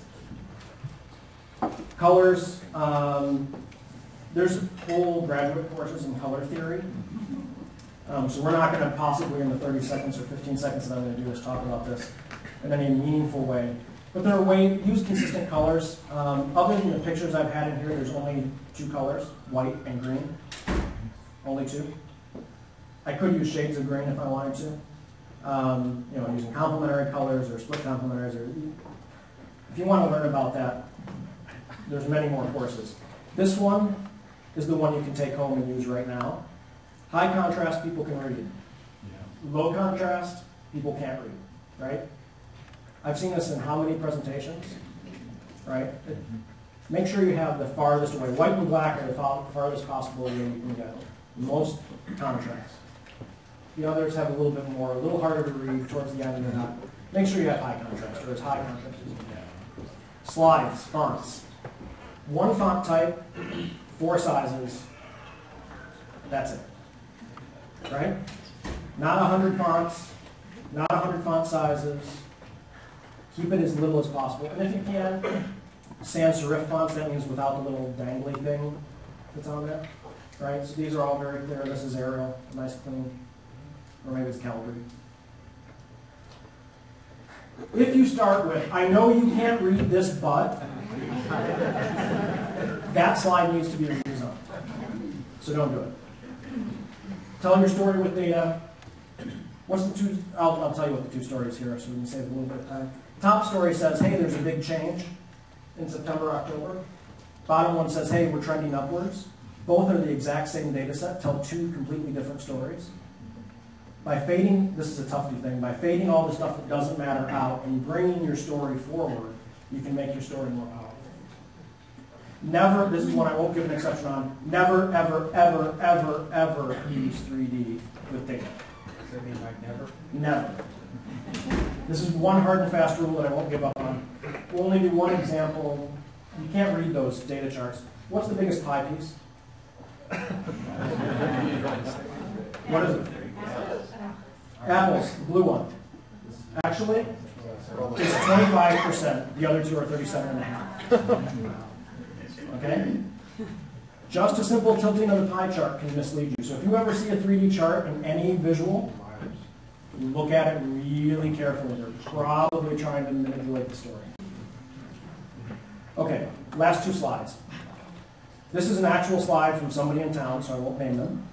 Colors, um, there's whole graduate courses in color theory. Um, so we're not going to possibly in the thirty seconds or fifteen seconds that I'm going to do is talk about this in any meaningful way. But there are ways, use consistent colors. Um, other than the pictures I've had in here, there's only two colors, white and green. Only two. I could use shades of green if I wanted to. Um, you know, using complementary colors or split complementaries. Or, if you want to learn about that, there's many more courses. This one is the one you can take home and use right now. High contrast, people can read. Yeah. Low contrast, people can't read, right? I've seen this in how many presentations, right? It, make sure you have the farthest away. White and black are the farthest possible away you can go. Most contrast. The others have a little bit more, a little harder to read towards the end of the night. Make sure you have high contrast, or as high contrast as you can get. Slides, fonts. One font type, four sizes, that's it, right? Not a hundred fonts, not a hundred font sizes. Keep it as little as possible. And if you can, sans serif fonts, that means without the little dangly thing that's on there, right? So these are all very clear. This is Arial, nice clean, or maybe it's Calgary. If you start with, I know you can't read this, but that slide needs to be redesigned. So don't do it. Tell your story with data. What's the two? I'll, I'll tell you what the two stories here are so we can save a little bit of time. Top story says, hey, there's a big change in September, October. Bottom one says, hey, we're trending upwards. Both are the exact same data set, tell two completely different stories. By fading, this is a toughy thing, by fading all the stuff that doesn't matter out and bringing your story forward, you can make your story more powerful. Never, this is one I won't give an exception on, never, ever, ever, ever, ever use three D with data. Does that mean like never? Never. This is one hard and fast rule that I won't give up on. We'll only do one example. You can't read those data charts. What's the biggest pie piece? What is it? Apples, the blue one. Actually, it's twenty-five percent. The other two are thirty-seven and a half. Okay? Just a simple tilting of the pie chart can mislead you. So if you ever see a three D chart in any visual, you look at it really carefully. They're probably trying to manipulate the story. Okay, last two slides. This is an actual slide from somebody in town, so I won't name them.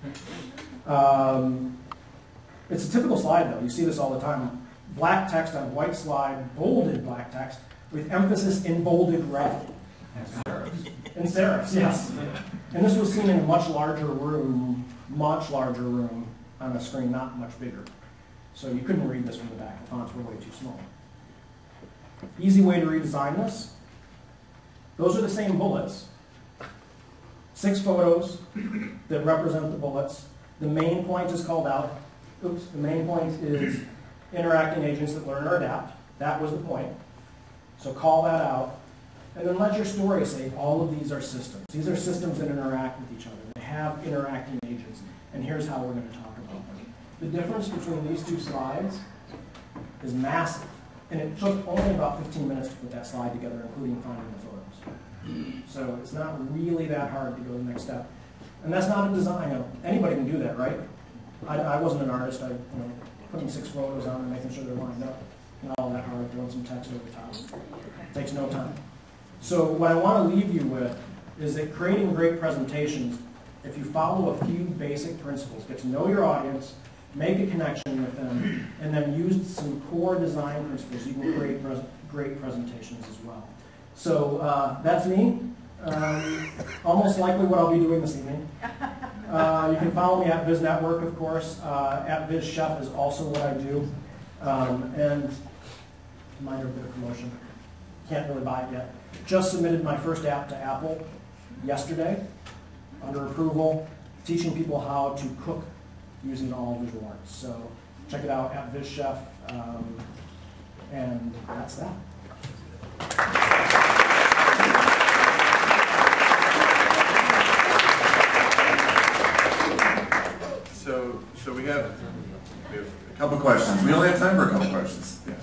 Um, it's a typical slide, though. You see this all the time. Black text on white slide, bolded black text, with emphasis in bolded red. In serifs, yes. And this was seen in a much larger room, much larger room on a screen, not much bigger. So you couldn't read this from the back. The fonts were way too small. Easy way to redesign this. Those are the same bullets. Six photos that represent the bullets. The main point is called out. Oops, the main point is interacting agents that learn or adapt. That was the point. So call that out. And then let your story say all of these are systems. These are systems that interact with each other. They have interacting agents. And here's how we're going to talk about them. The difference between these two slides is massive. And it took only about fifteen minutes to put that slide together, including finding the photos. So it's not really that hard to go to the next step. And that's not a design. Anybody can do that, right? I, I wasn't an artist. I, you know, putting six photos on and making sure they're lined up. Not all that hard, throwing some text over the top. It takes no time. So what I want to leave you with is that creating great presentations, if you follow a few basic principles, get to know your audience, make a connection with them, and then use some core design principles, you can create pres great presentations as well. So uh, that's me. Um, almost likely what I'll be doing this evening. Uh, you can follow me at VizNetwork, of course. Uh, at VizChef is also what I do. Um, and minor bit of promotion. Can't really buy it yet. Just submitted my first app to Apple yesterday, under approval, teaching people how to cook using all visual arts. So check it out at VizChef, um, and that's that. So, so we have, we have a couple questions. We only have time for a couple questions. Yes.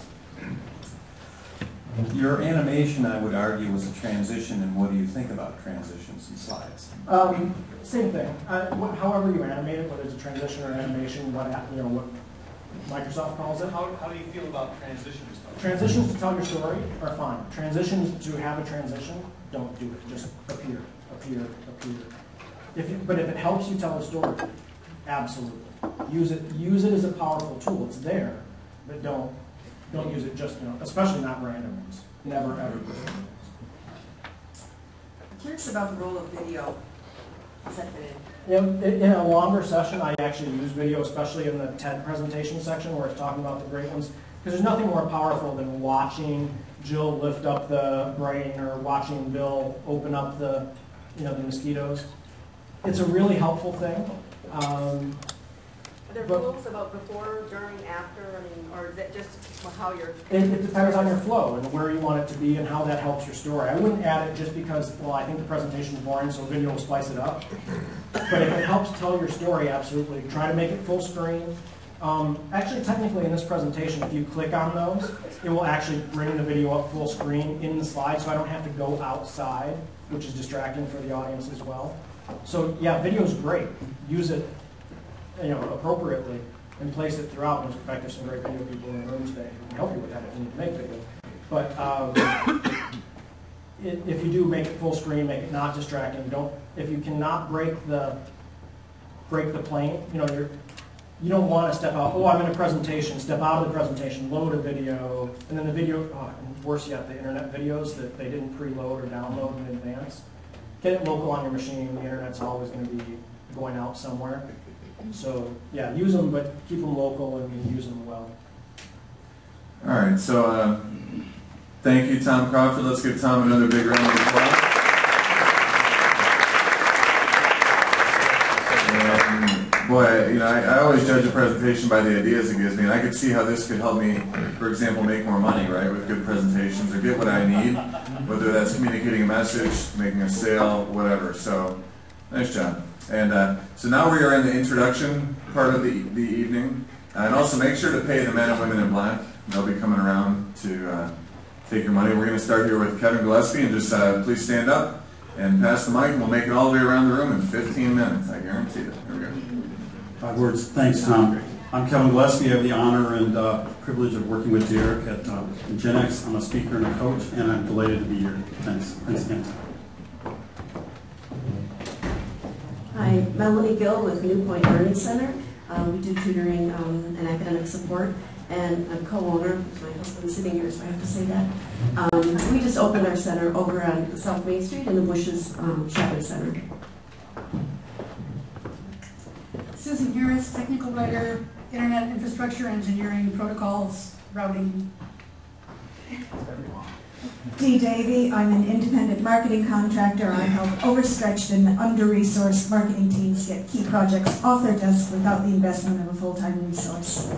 Your animation, I would argue, was a transition, and what do you think about transitions and slides? Um, same thing. Uh, wh however you animate it, whether it's a transition or animation, what you know, what Microsoft calls it. How, how do you feel about transitions? Transitions to tell your story are fine. Transitions to have a transition, don't do it. Just appear, appear, appear. If you, but if it helps you tell a story, absolutely. Use it. Use it as a powerful tool. It's there, but don't don't use it just you know, especially not random ones. Never ever. I'm curious about the role of video. Is that the In, in a longer session, I actually use video, especially in the TED presentation section where it's talking about the great ones, because there's nothing more powerful than watching Jill lift up the brain or watching Bill open up the, you know, the mosquitoes. It's a really helpful thing. Um, Are there but, rules about before, during, after? I mean, or is it just how you're? It, it depends on your flow and where you want it to be and how that helps your story. I wouldn't add it just because, well, I think the presentation is boring, so video will spice it up. But if it helps tell your story, absolutely. Try to make it full screen. Um, actually, technically, in this presentation, if you click on those, it will actually bring the video up full screen in the slide, so I don't have to go outside, which is distracting for the audience as well. So, yeah, video is great. Use it, you know, appropriately and place it throughout. In fact, there's some great video people in the room today who can help you with that if you need to make video. But um, it, if you do make it full screen, make it not distracting. Don't if you cannot break the break the plane, you know, you're you don't want to step out. Oh, I'm in a presentation. Step out of the presentation, load a video, and then the video. Oh, and worse yet, the internet videos that they didn't preload or download in advance. Get it local on your machine. The internet's always going to be going out somewhere. So yeah, use them, but keep them local and use them well. All right, so uh, thank you, Tom Crawford. Let's give Tom another big round of applause. And boy, you know, I, I always judge a presentation by the ideas it gives me, and I could see how this could help me, for example, make more money, right, with good presentations, or get what I need, whether that's communicating a message, making a sale, whatever. So, nice job. And uh, so now we are in the introduction part of the, the evening, and also make sure to pay the men and women in black. They'll be coming around to uh, take your money. We're going to start here with Kevin Gillespie, and just uh, please stand up and pass the mic, and we'll make it all the way around the room in fifteen minutes. I guarantee it. Here we go. Five words. Thanks, Tom. I'm Kevin Gillespie. I have the honor and uh, privilege of working with Derek at uh, Gen X. I'm a speaker and a coach, and I'm delighted to be here. Thanks. Thanks again. Hi, Melanie Gill with New Point Learning Center. Um, we do tutoring um, and academic support, and I'm co-owner. My husband's sitting here, so I have to say that. Um, we just opened our center over on South Main Street in the Bushes um, Shopping Center. Susan Harris, technical writer, internet infrastructure engineering, protocols, routing. Dee Davey, I'm an independent marketing contractor. I help overstretched and under-resourced marketing teams get key projects off their desk without the investment of a full-time resource.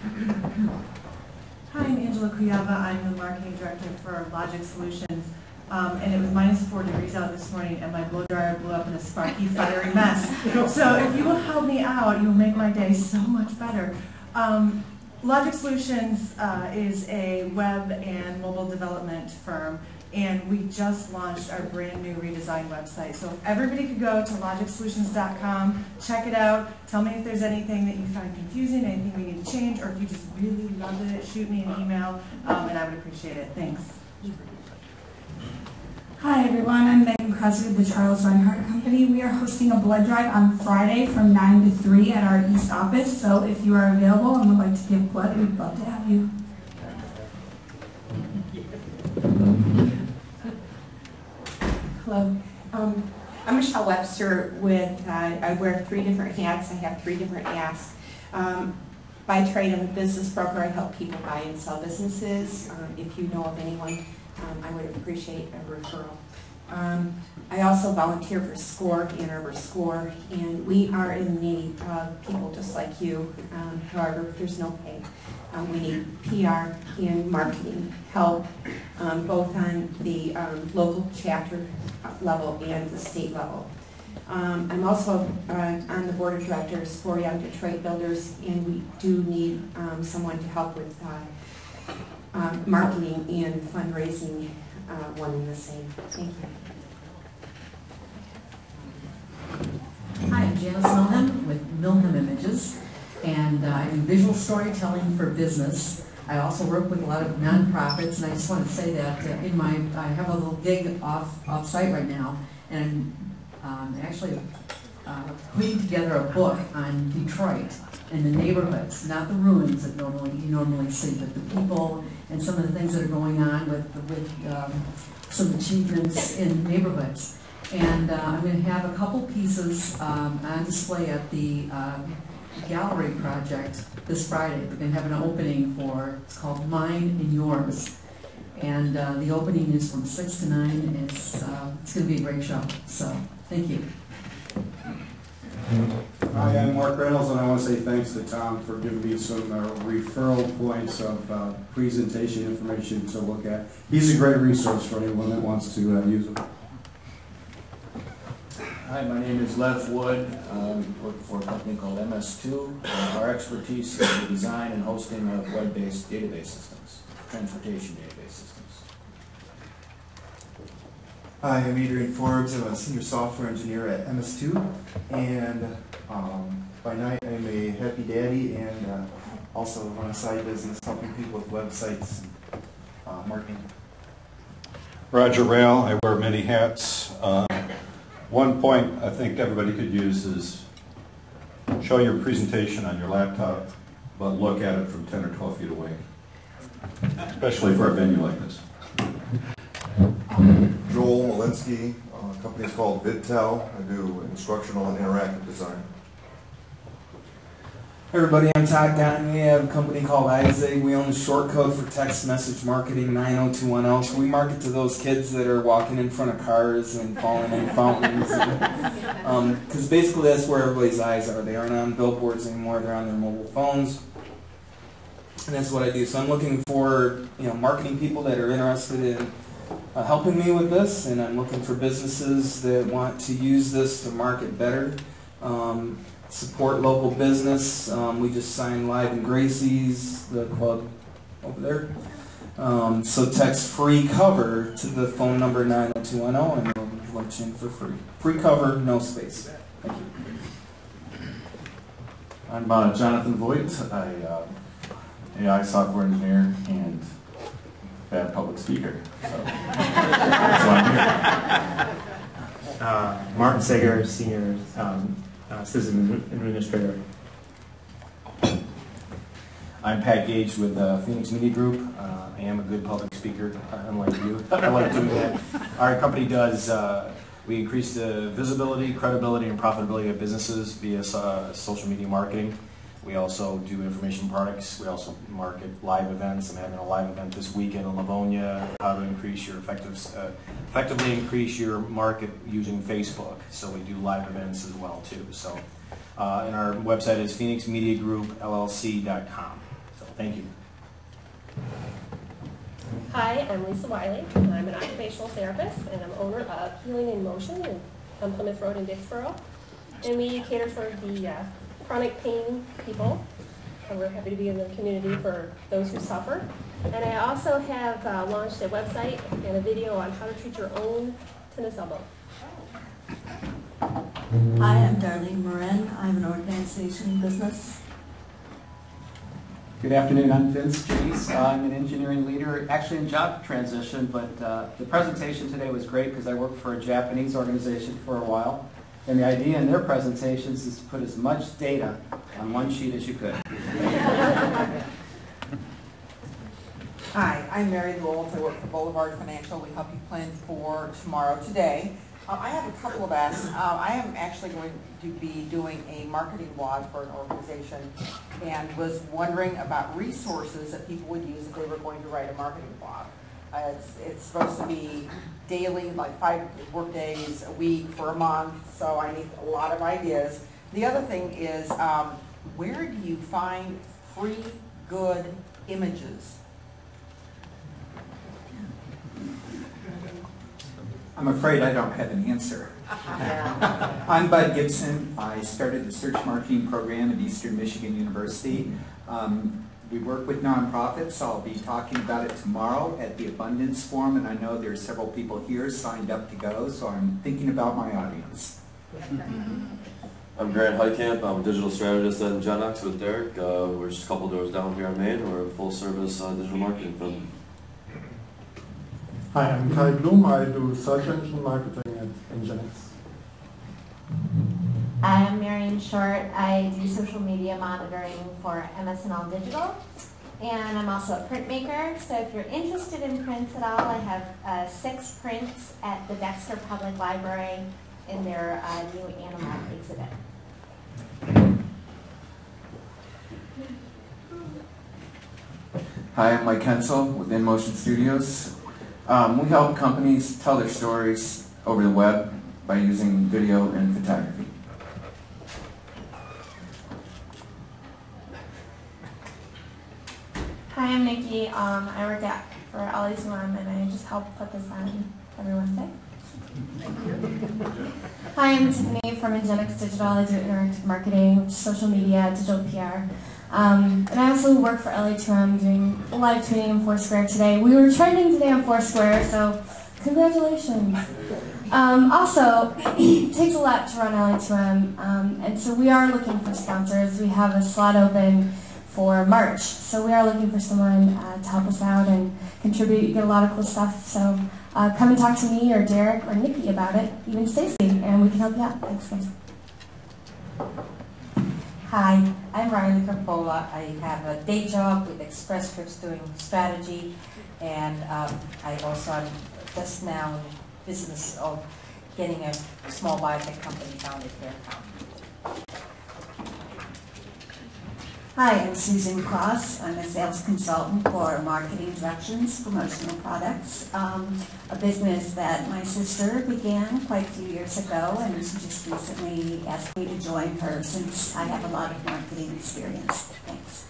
Hi, I'm Angela Kuyava. I'm the marketing director for Logic Solutions. Um, and it was minus four degrees out this morning, and my blow dryer blew up in a sparky, fiery mess. So if you will help me out, you'll make my day so much better. Um, Logic Solutions uh, is a web and mobile development firm, and we just launched our brand new redesigned website. So if everybody could go to logic solutions dot com, check it out, tell me if there's anything that you find confusing, anything we need to change, or if you just really love it, shoot me an email, um, and I would appreciate it. Thanks. Hi everyone, I'm Megan Crosby with the Charles Reinhardt Company. We are hosting a blood drive on Friday from nine to three at our East office, so if you are available and would like to give blood, we'd love to have you. Hello, um, I'm Michelle Webster with, uh, I wear three different hats, I have three different asks. Um, by trade, I'm a business broker. I help people buy and sell businesses. Um, if you know of anyone, Um, I would appreciate a referral. Um, I also volunteer for SCORE, Ann Arbor SCORE, and we are in need of people just like you. Um, however, there's no pay. Um, we need P R and marketing help, um, both on the um, local chapter level and the state level. Um, I'm also uh, on the board of directors for Young Detroit Builders, and we do need um, someone to help with uh, Uh, marketing and fundraising, uh, one and the same. Thank you. Hi, I'm Janice Milham with Milham Images, and uh, I do visual storytelling for business. I also work with a lot of nonprofits, and I just want to say that uh, in my, I have a little gig off off site right now, and I'm um, actually uh, putting together a book on Detroit and the neighborhoods, not the ruins that normally you normally see, but the people and some of the things that are going on with with um, some achievements in neighborhoods. And uh, I'm going to have a couple pieces um, on display at the uh, gallery project this Friday. We're going to have an opening for, it's called Mine and Yours. And uh, the opening is from six to nine. It's, uh, it's going to be a great show. So, thank you. Hi, I'm Mark Reynolds, and I want to say thanks to Tom for giving me some uh, referral points of uh, presentation information to look at. He's a great resource for anyone that wants to uh, use him. Hi, my name is Lev Wood. I um, work for a company called M S two. Uh, our expertise is the design and hosting of web-based database systems, transportation database systems. Hi, I'm Adrian Forbes. I'm a senior software engineer at M S two, and um, by night I'm a happy daddy and uh, also run a side business helping people with websites and uh, marketing. Roger Rail, I wear many hats. Uh, one point I think everybody could use is show your presentation on your laptop, but look at it from ten or twelve feet away, especially for a venue like this. Joel Malinsky, uh, company is called VidTel. I do instructional and interactive design. everybody, I'm Todd Gunn. We have a company called Isaac. We own the short code for text message marketing, nine oh two one oh. So we market to those kids that are walking in front of cars and falling in fountains. Because um, basically that's where everybody's eyes are. They aren't on billboards anymore. They're on their mobile phones. And that's what I do. So I'm looking for you know marketing people that are interested in uh, helping me with this, and I'm looking for businesses that want to use this to market better. Um, support local business. Um, we just signed Live and Gracie's, the club over there. Um, so text free cover to the phone number nine oh two one oh and we'll let you in for free. Free cover, no space. Thank you. I'm uh, Jonathan Voigt. I uh, A I software engineer and bad public speaker. So that's why I'm here. Uh, Martin Sager, senior um, uh, system administrator. I'm Pat Gage with uh, Phoenix Media Group. Uh, I am a good public speaker, uh, unlike you. I like doing that. Our company does, uh, we increase the visibility, credibility, and profitability of businesses via uh, social media marketing. We also do information products. We also market live events. I'm having a live event this weekend in Livonia, how to increase your effective, uh, effectively increase your market using Facebook. So we do live events as well too. So, uh, and our website is phoenix media group L L C dot com. So thank you. Hi, I'm Lisa Wiley. I'm an occupational therapist and I'm owner of Healing in Motion on Plymouth Road in Dixboro. And we cater for the uh, chronic pain people. And we're happy to be in the community for those who suffer. And I also have uh, launched a website and a video on how to treat your own tennis elbow. Hi, I'm Darlene Moran. I'm an organization business. Good afternoon, I'm Vince Chase. Uh, I'm an engineering leader, actually in job transition, but uh, the presentation today was great because I worked for a Japanese organization for a while. And the idea in their presentations is to put as much data on one sheet as you could. Hi, I'm Mary Lowell. I work for Boulevard Financial. We help you plan for tomorrow today. Uh, I have a couple of asks. Uh, I am actually going to be doing a marketing blog for an organization and was wondering about resources that people would use if they were going to write a marketing blog. Uh, it's, it's supposed to be daily, like five work days a week for a month, so I need a lot of ideas. The other thing is, um, where do you find free, good images? I'm afraid I don't have an answer. I'm Bud Gibson. I started the search marketing program at Eastern Michigan University. Um, we work with nonprofits. I'll be talking about it tomorrow at the Abundance Forum, and I know there's several people here signed up to go, so I'm thinking about my audience. I'm Grant Heitkamp. I'm a digital strategist at Genex with Derek. Uh, we're just a couple doors down here in Maine. We're a full-service uh, digital marketing firm. Hi, I'm Kai Blum. I do search engine marketing at Genex. I'm Marion Short. I do social media monitoring for M S N L Digital, and I'm also a printmaker. So if you're interested in prints at all, I have uh, six prints at the Dexter Public Library in their uh, new animal exhibit. Hi, I'm Mike Hensel with InMotion Studios. Um, we help companies tell their stories over the web by using video and photography. Hi, I'm Nikki. Um, I work at for L A two M and I just help put this on every Wednesday. Hi, I'm Tiffany from Genex Digital. I do interactive marketing, social media, digital P R. Um, and I also work for L A two M doing a live tweeting on Foursquare today. We were trending today on Foursquare, so congratulations. Um, also, it takes a lot to run L A two M, um, and so we are looking for sponsors. We have a slot open for March, so we are looking for someone uh, to help us out and contribute. You get a lot of cool stuff, so uh, come and talk to me or Derek or Nikki about it, even Stacy, and we can help you out. Thanks, guys. Hi, I'm Riley Crapola. I have a day job with Express Scripts doing strategy, and um, I also am just now in business of getting a small biotech company founded here. Hi, I'm Susan Cross. I'm a sales consultant for Marketing Interruptions, Promotional Products, um, a business that my sister began quite a few years ago, and she just recently asked me to join her since I have a lot of marketing experience. Thanks.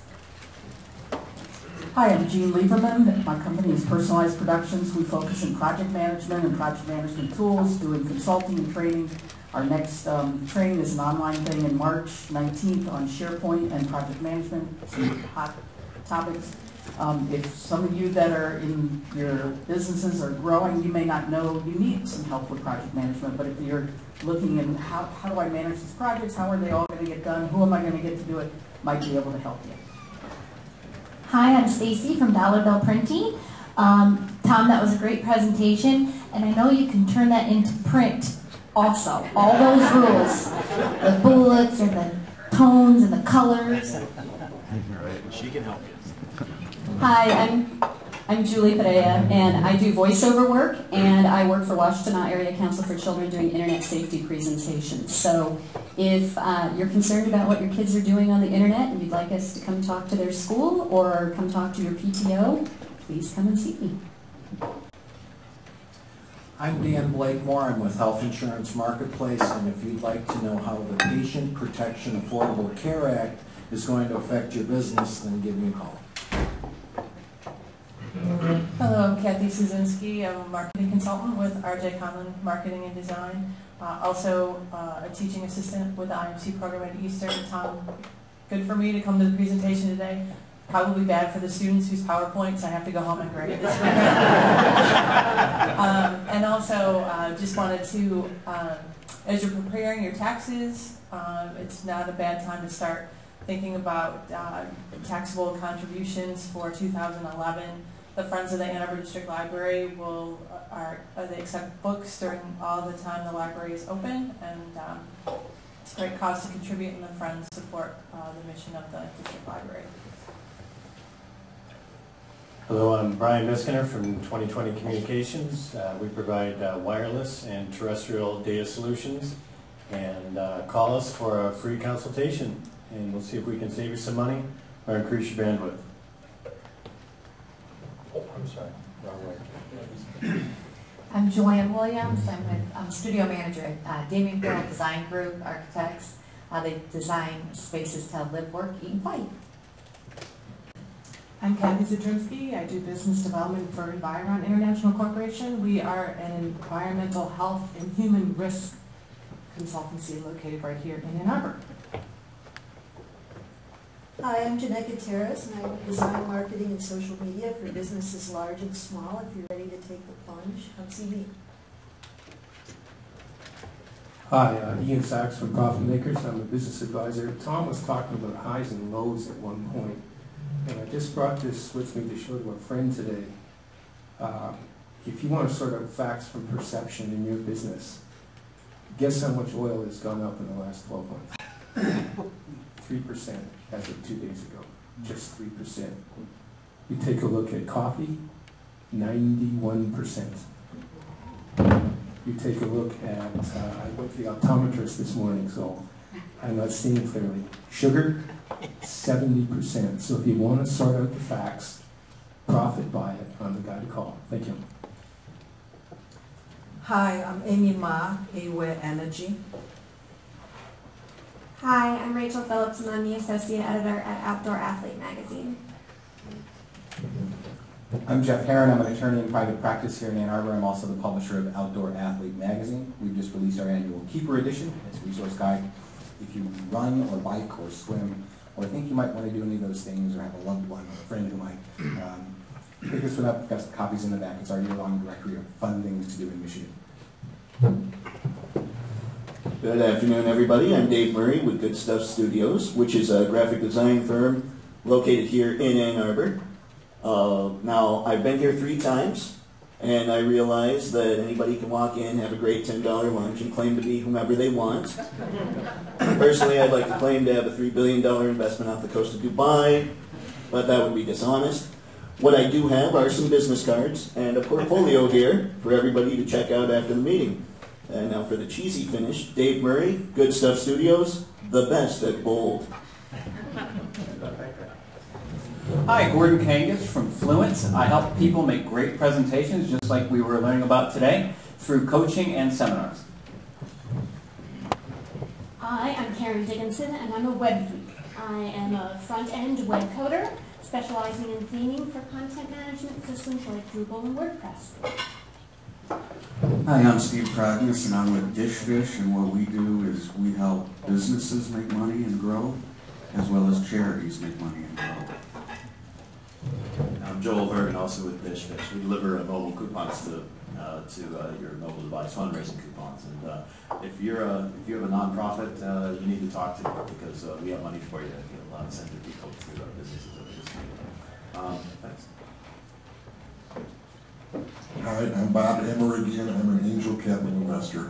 Hi, I'm Jean Lieberman. My company is Personalized Productions. We focus on project management and project management tools, doing consulting and training. Our next um, training is an online thing in March nineteenth on SharePoint and project management, some hot topics. Um, if some of you that are in your businesses are growing, you may not know you need some help with project management, but if you're looking at how, how do I manage these projects, how are they all going to get done, who am I going to get to do it, might be able to help you. Hi, I'm Stacy from Dollar Bill Printing. Um, Tom, that was a great presentation, and I know you can turn that into print also. All those rules, the bullets and the tones and the colors. Right, she can help you. Hi, I'm I'm Julie Perea, and I do voiceover work, and I work for Washtenaw Area Council for Children doing internet safety presentations. So if uh, you're concerned about what your kids are doing on the internet and you'd like us to come talk to their school or come talk to your P T O, please come and see me. I'm Dan Blakemore. I'm with Health Insurance Marketplace, and if you'd like to know how the Patient Protection Affordable Care Act is going to affect your business, then give me a call. Hello, I'm Kathy Suzinski. I'm a marketing consultant with R J Conlon Marketing and Design. Uh, also uh, a teaching assistant with the I M C program at Eastern. Tom, good for me to come to the presentation today. Probably bad for the students whose PowerPoints I have to go home and grade this weekend. um, and also, uh, just wanted to, um, as you're preparing your taxes, um, it's not a bad time to start thinking about uh, taxable contributions for two thousand eleven. The Friends of the Ann Arbor District Library will are, are they accept books during all the time the library is open, and um, it's a great cause to contribute, and the Friends support uh, the mission of the district library. Hello, I'm Brian Miskiner from twenty twenty Communications. Uh, we provide uh, wireless and terrestrial data solutions, and uh, call us for a free consultation, and we'll see if we can save you some money or increase your bandwidth. Oh, I'm sorry, wrong way. I'm Joanne Williams. I'm with I'm studio manager at uh, Damien Farrell Design Group Architects. Uh, they design spaces to live, work, eat, and play. I'm Kathy Zadrinsky. I do business development for Environ International Corporation. We are an environmental health and human risk consultancy located right here in Ann Arbor. Hi, I'm Jeanette Gutierrez, and I design marketing and social media for businesses large and small. If you're ready to take the plunge, come see me. Hi, uh, Ian Sachs from Profit Makers. I'm a business advisor. Tom was talking about highs and lows at one point. And I just brought this with me to show to a friend today. Uh, if you want to sort of facts from perception in your business, guess how much oil has gone up in the last twelve months? three percent as of two days ago, just three percent. You take a look at coffee, ninety-one percent. You take a look at, uh, I went to the optometrist this morning, so I'm not seeing clearly. Sugar, seventy percent. So if you want to sort out the facts, profit by it, I'm the guy to call. Thank you. Hi, I'm Amy Ma, Aware Energy. Hi, I'm Rachel Phillips, and I'm the associate editor at Outdoor Athlete magazine. I'm Jeff Herron. I'm an attorney in private practice here in Ann Arbor. I'm also the publisher of Outdoor Athlete magazine. We've just released our annual Keeper edition. It's a resource guide. If you run or bike or swim, or think you might want to do any of those things, or have a loved one or a friend who might, um, pick this one up. We've got some copies in the back. It's our year-long directory of fun things to do in Michigan. Good afternoon, everybody. I'm Dave Murray with Good Stuff Studios, which is a graphic design firm located here in Ann Arbor. Uh, now, I've been here three times, and I realize that anybody can walk in, have a great ten dollar lunch, and claim to be whomever they want. Personally, I'd like to claim to have a three billion dollar investment off the coast of Dubai, but that would be dishonest. What I do have are some business cards and a portfolio here for everybody to check out after the meeting. And now for the cheesy finish, Dave Murray, Good Stuff Studios, the best at bold. Hi, Gordon Kangas from Fluence. I help people make great presentations, just like we were learning about today, through coaching and seminars. Hi, I'm Karen Dickinson, and I'm a web geek. I am a front-end web coder, specializing in theming for content management systems like Drupal and WordPress. Hi, I'm Steve Prognos, and I'm with Dishfish, and what we do is we help businesses make money and grow, as well as charities make money and grow. I'm Joel Vergan, also with Dishfish. We deliver uh, mobile coupons to uh, to uh, your mobile device, fundraising coupons. And uh, if you're a, if you have a nonprofit, uh, you need to talk to me because uh, we have money for you if you allow to send your people to uh, businesses that are just needing. Um, thanks. Hi, I'm Bob Emmer-again. I'm an angel capital investor.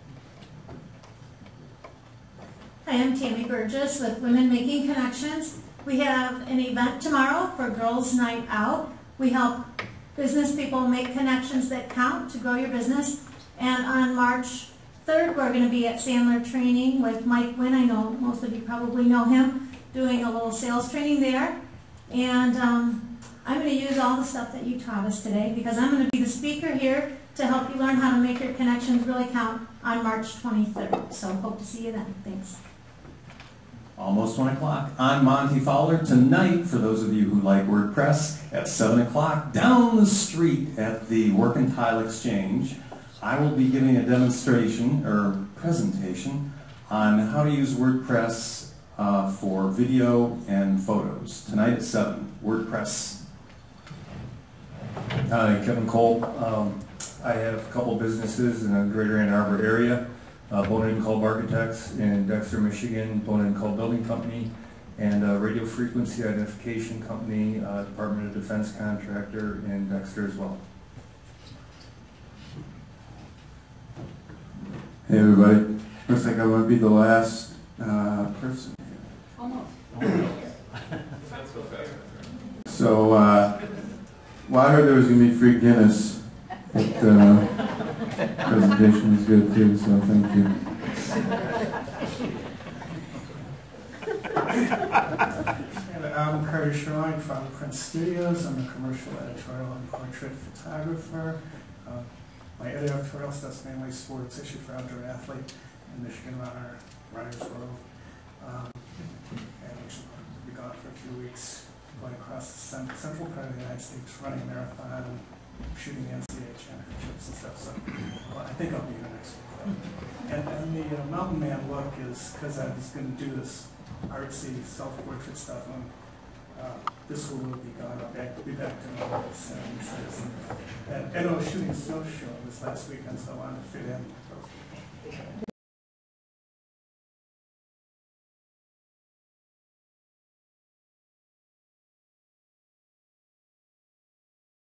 Hi, I'm Tammy Burgess with Women Making Connections. We have an event tomorrow for Girls Night Out. We help business people make connections that count to grow your business. And on March third, we're going to be at Sandler Training with Mike Wynn. I know most of you probably know him, doing a little sales training there. And um, I'm going to use all the stuff that you taught us today because I'm going to be the speaker here to help you learn how to make your connections really count on March twenty-third. So hope to see you then. Thanks. Almost one o'clock. I'm Monty Fowler. Tonight, for those of you who like WordPress, at seven o'clock down the street at the Work and Tile Exchange, I will be giving a demonstration or presentation on how to use WordPress uh, for video and photos. Tonight at seven, WordPress. Hi, Kevin Cole. Um, I have a couple businesses in the greater Ann Arbor area. Uh, Bonin and Kolb Architects in Dexter, Michigan, Bonin and Kolb Building Company, and uh, Radio Frequency Identification Company, uh, Department of Defense contractor in Dexter as well. Hey everybody, looks like I'm going to be the last uh, person here. Almost. So, uh, well, I heard there was going to be free Guinness. But, uh, presentation was good too, so thank you. And I'm Carter Sherline from Prince Studios. I'm a commercial editorial and portrait photographer. Uh, my editorial stuff's mainly sports, issue for Outdoor Athlete and Michigan Runner, Runner's World. Um, and we should be gone for a few weeks, going across the cent central part of the United States, running a marathon and shooting N C A A championships and stuff. So well, I think I'll be here next week. And, and the uh, mountain man look is because I was going to do this artsy self-portrait stuff. And uh, this will be gone. I'll back, be back to normal soon. And, and I was shooting snowshoeing this last weekend, so I wanted to fit in.